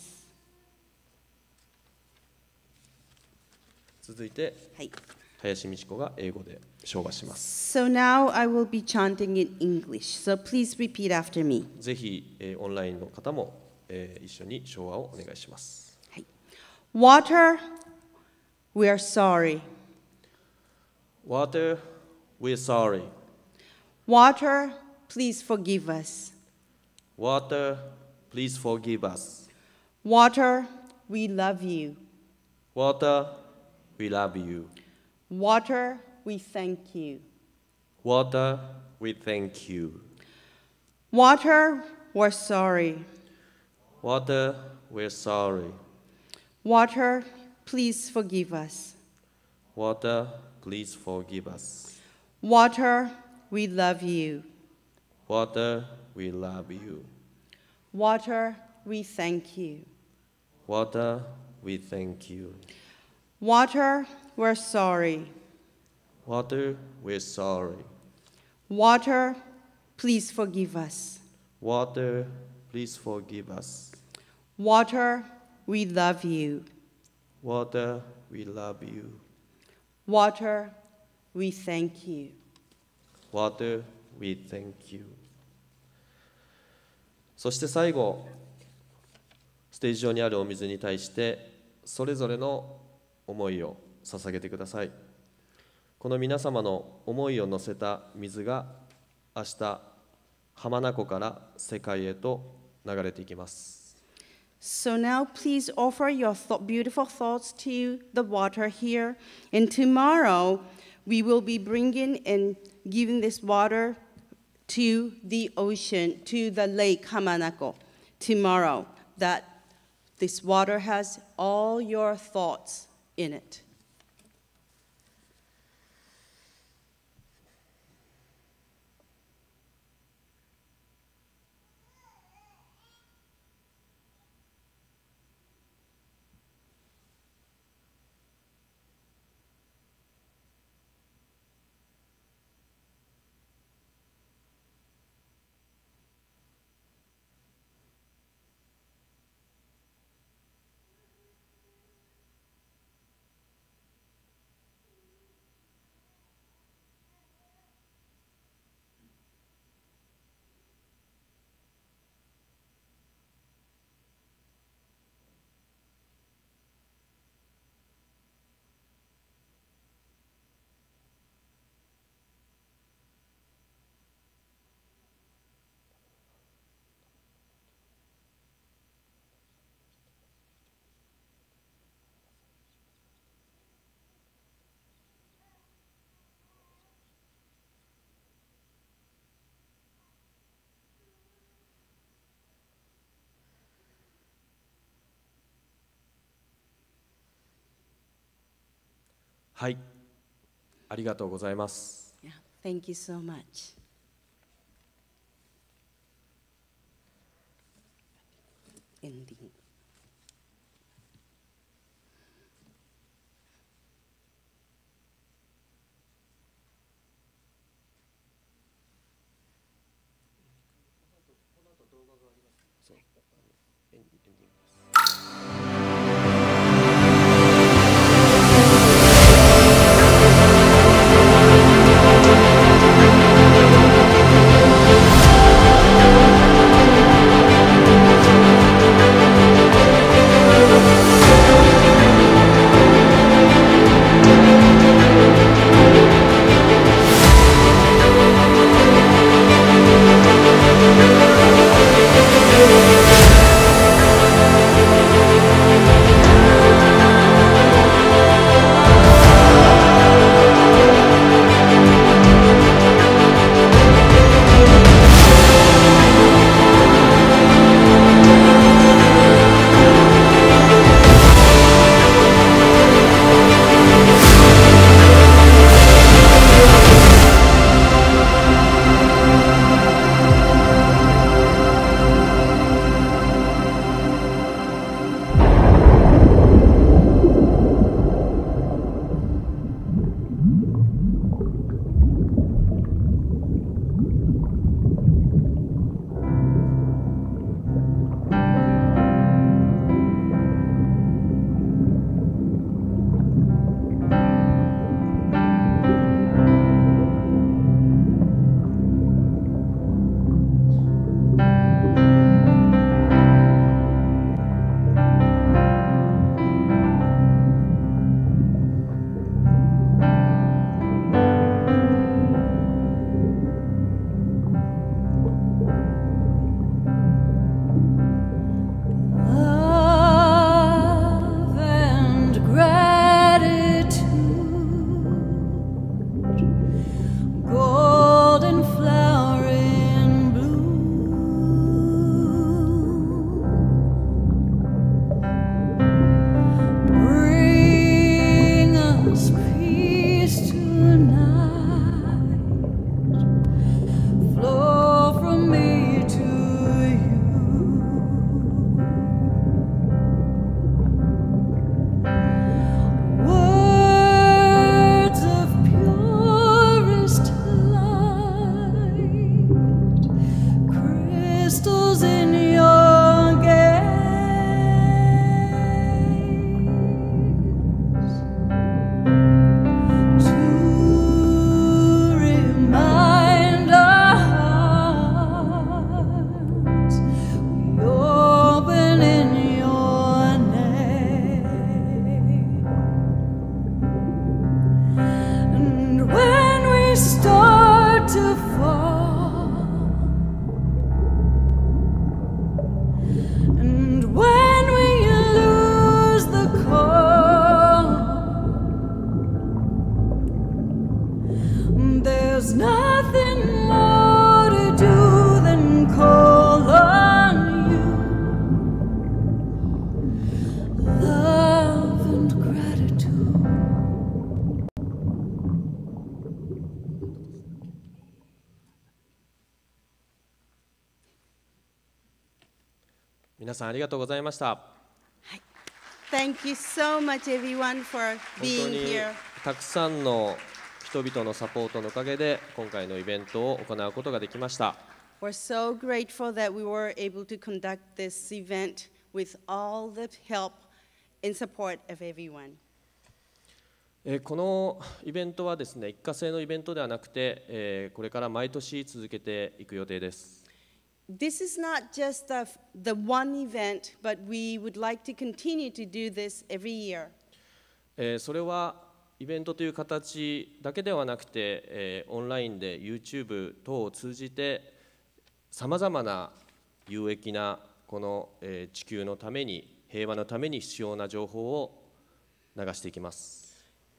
続いて、はい、林美智子が英語で唱和します。 So now I will be chanting in English. So please repeat after me. ぜひ、えー、オンラインの方も、えー、一緒に唱和をお願いします。 はい。Water, we are sorry. Water, we are sorry. Water, please forgive us. Water, please forgive us. Water, we love you. Water, we love you. Water, we thank you. Water, we thank you. Water, we're sorry. Water, we're sorry. Water, please forgive us. Water, please forgive us. Water, we love you. Water, we love you. Water, we thank you. Water, we thank you. Water, we're sorry. Water, we're sorry. Water, please forgive us. Water, please forgive us. Water, we love you. Water, we love you. Water, we thank you. Water, we thank you. そして最後、ステージ上にあるお水に対してそれぞれの思いを捧げてください。 この皆様の思いを乗せた水が明日浜名湖から世界へと流れていきます。 So now please offer your th- beautiful thoughts to the water here. And tomorrow we will be bringing and giving this water to the ocean, to the lake Hamanako tomorrow. That this water has all your thoughts in it. はい、ありがとうございます。 Yeah, thank you so much. Ending. Thank you. start to fall, and when we lose the call, there's nothing more to do than call on you. Love and gratitude. 皆さんありがとうございました。 Thank you so much, everyone, for 本 being 当に here. たくさんの人々のサポートのおかげで今回のイベントを行うことができました。 We're so grateful that we were able to conduct this event with all the help and support of everyone. えーこのイベントはですね、一過性のイベントではなくて、えーこれから毎年続けていく予定です。 This is not just the, the one event, but we would like to continue to do this every year. えーそれはイベントという形だけではなくて、えーオンラインで YouTube 等を通じてさまざまな有益なこの、えー地球のために、平和のために必要な情報を流していきます。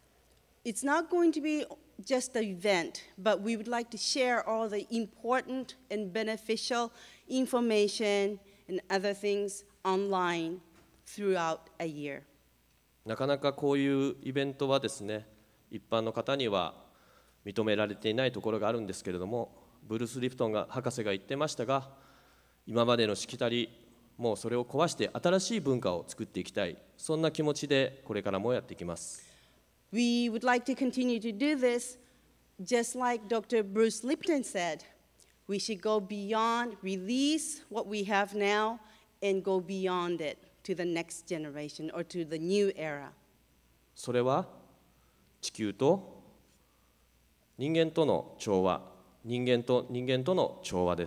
It's not going to be just an event, but we would like to share all the important and beneficial information and other things online throughout a year. なかなかこういうイベントはですね、一般の方には認められていないところがあるんですけれども、ブルース・リプトンが博士が言ってましたが、今までのしきたり、もうそれを壊して新しい文化を作っていきたい、そんな気持ちでこれからもやっていきます。 We would like to continue to do this, just like Doctor Bruce Lipton said. We should go beyond, release what we have now, and go beyond it to the next generation or to the new era. それは地球と人間との調和、人間と人間との調和です。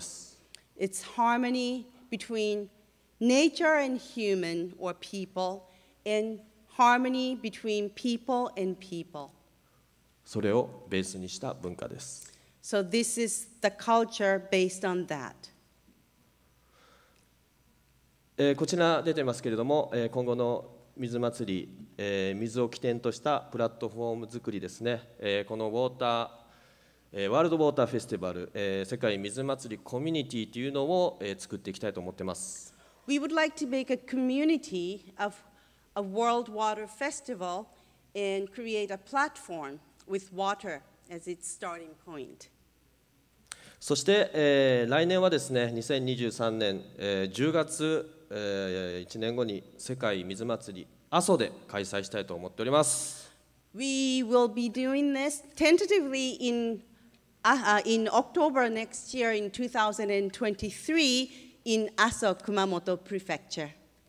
It's harmony between nature and human or people, and harmony between people and people. それをベースにした文化です。 So this is the culture based on that. えーこちら出てますけれども、えー今後の水祭り、えー水を起点としたプラットフォーム作りですね、えーこのウォーター、えーワールドウォーターフェスティバル、えー世界水祭りコミュニティというのを、えー作っていきたいと思ってます。 We would like to make a community of a World Water Festival and create a platform with water as its starting point. そして、えー来年はですね、にせんにじゅうさんねん、えーじゅうがつ、えーいちねんごに世界水祭り阿蘇で開催したいと思っております。 We will be doing this tentatively in, uh, uh, in October next year in two thousand twenty-three in Aso, Kumamoto Prefecture.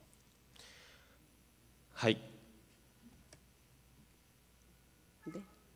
はい。 で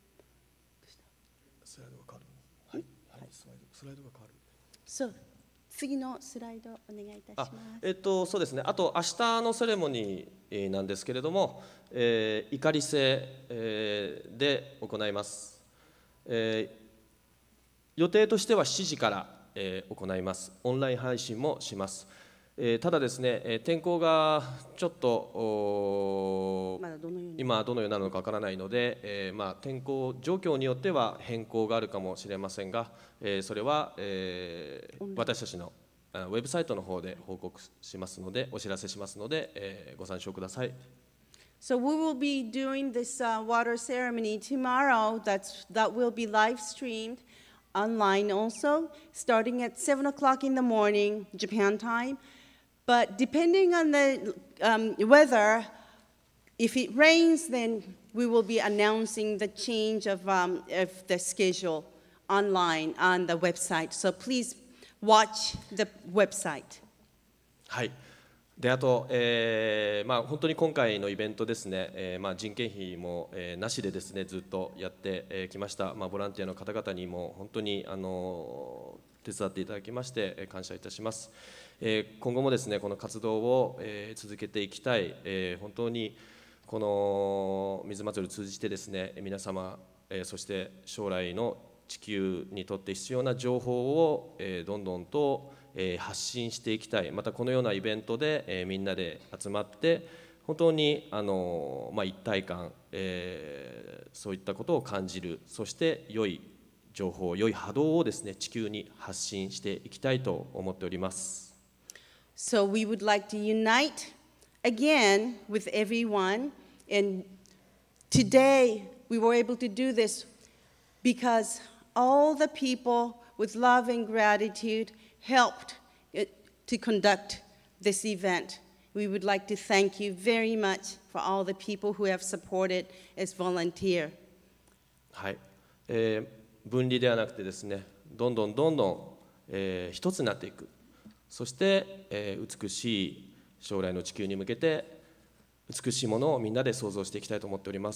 スライドが変わる。はい。はい。スライド、スライドが変わる。 そう、次のスライドお願いいたします。 えっと、そうですね、あと明日のセレモニーなんですけれども、えー、いかり制、えーで行います、えー予定としてはしちじから、えー行います。オンライン配信もします。えーただですね、えー天候がちょっとおーまだどのように今どのようになるのかわからないので、えーまあ、天候状況によっては変更があるかもしれませんが、えーそれは、えー私たちのあウェブサイトの方で報告しますので、お知らせしますので、えーご参照ください。 So we will be doing this uh, water ceremony tomorrow. That's, that will be live streamed online also, starting at seven o'clock in the morning, Japan time. But depending on the um, weather, if it rains, then we will be announcing the change of, um, of the schedule online on the website. So please watch the website. はい。であと、えーまあ、本当に今回のイベントですね、えーまあ、人件費も、えーなしでですねずっとやってき、えー、ました、まあ、ボランティアの方々にも本当にあの手伝っていただきまして、えー感謝いたします。えー今後もですねこの活動を、えー続けていきたい、えー本当にこの水祭りを通じてですね皆様、えーそして将来の地球にとって必要な情報を、えー、どんどんと、えー、発信していきたい。またこのようなイベントで、えー、みんなで集まって本当にあの、まあ、一体感、えー、そういったことを感じる。そして良い情報、良い波動をですね、地球に発信していきたいと思っております。 So we would like to unite again with everyone, and today we were able to do this because all the people with love and gratitude helped to conduct this event. We would like to thank you very much for all the people who have supported as volunteer. はい、えー、分離ではなくてですね、どんどんどんどん、えー、一つになっていく。そして、えー、美しい将来の地球に向けて美しいものをみんなで創造していきたいと思っております。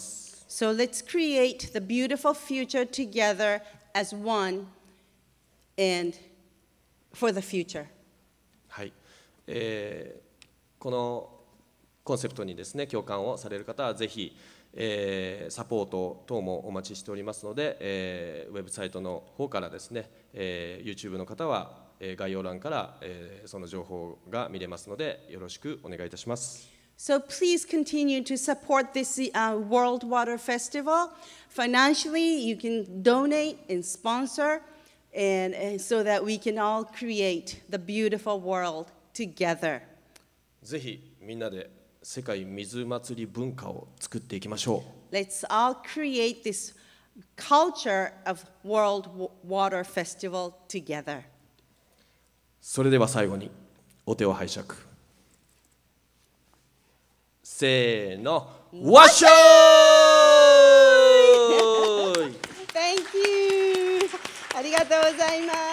So let's create the beautiful future together as one and for the future. はい、えー、このコンセプトにですね共感をされる方はぜひ、えー、サポート等もお待ちしておりますので、えー、ウェブサイトの方からですね、えー、YouTube の方は、えー、概要欄から、えー、その情報が見れますのでよろしくお願いいたします。 So please continue to support this uh, World Water Festival. Financially, you can donate and sponsor, and, and so that we can all create the beautiful world together. ぜひみんなで世界水祭り文化を作っていきましょう。Let's all create this culture of World Water Festival together. それでは最後にお手を拝借。せーの、わっしょーい！ Thank you! ありがとうございます。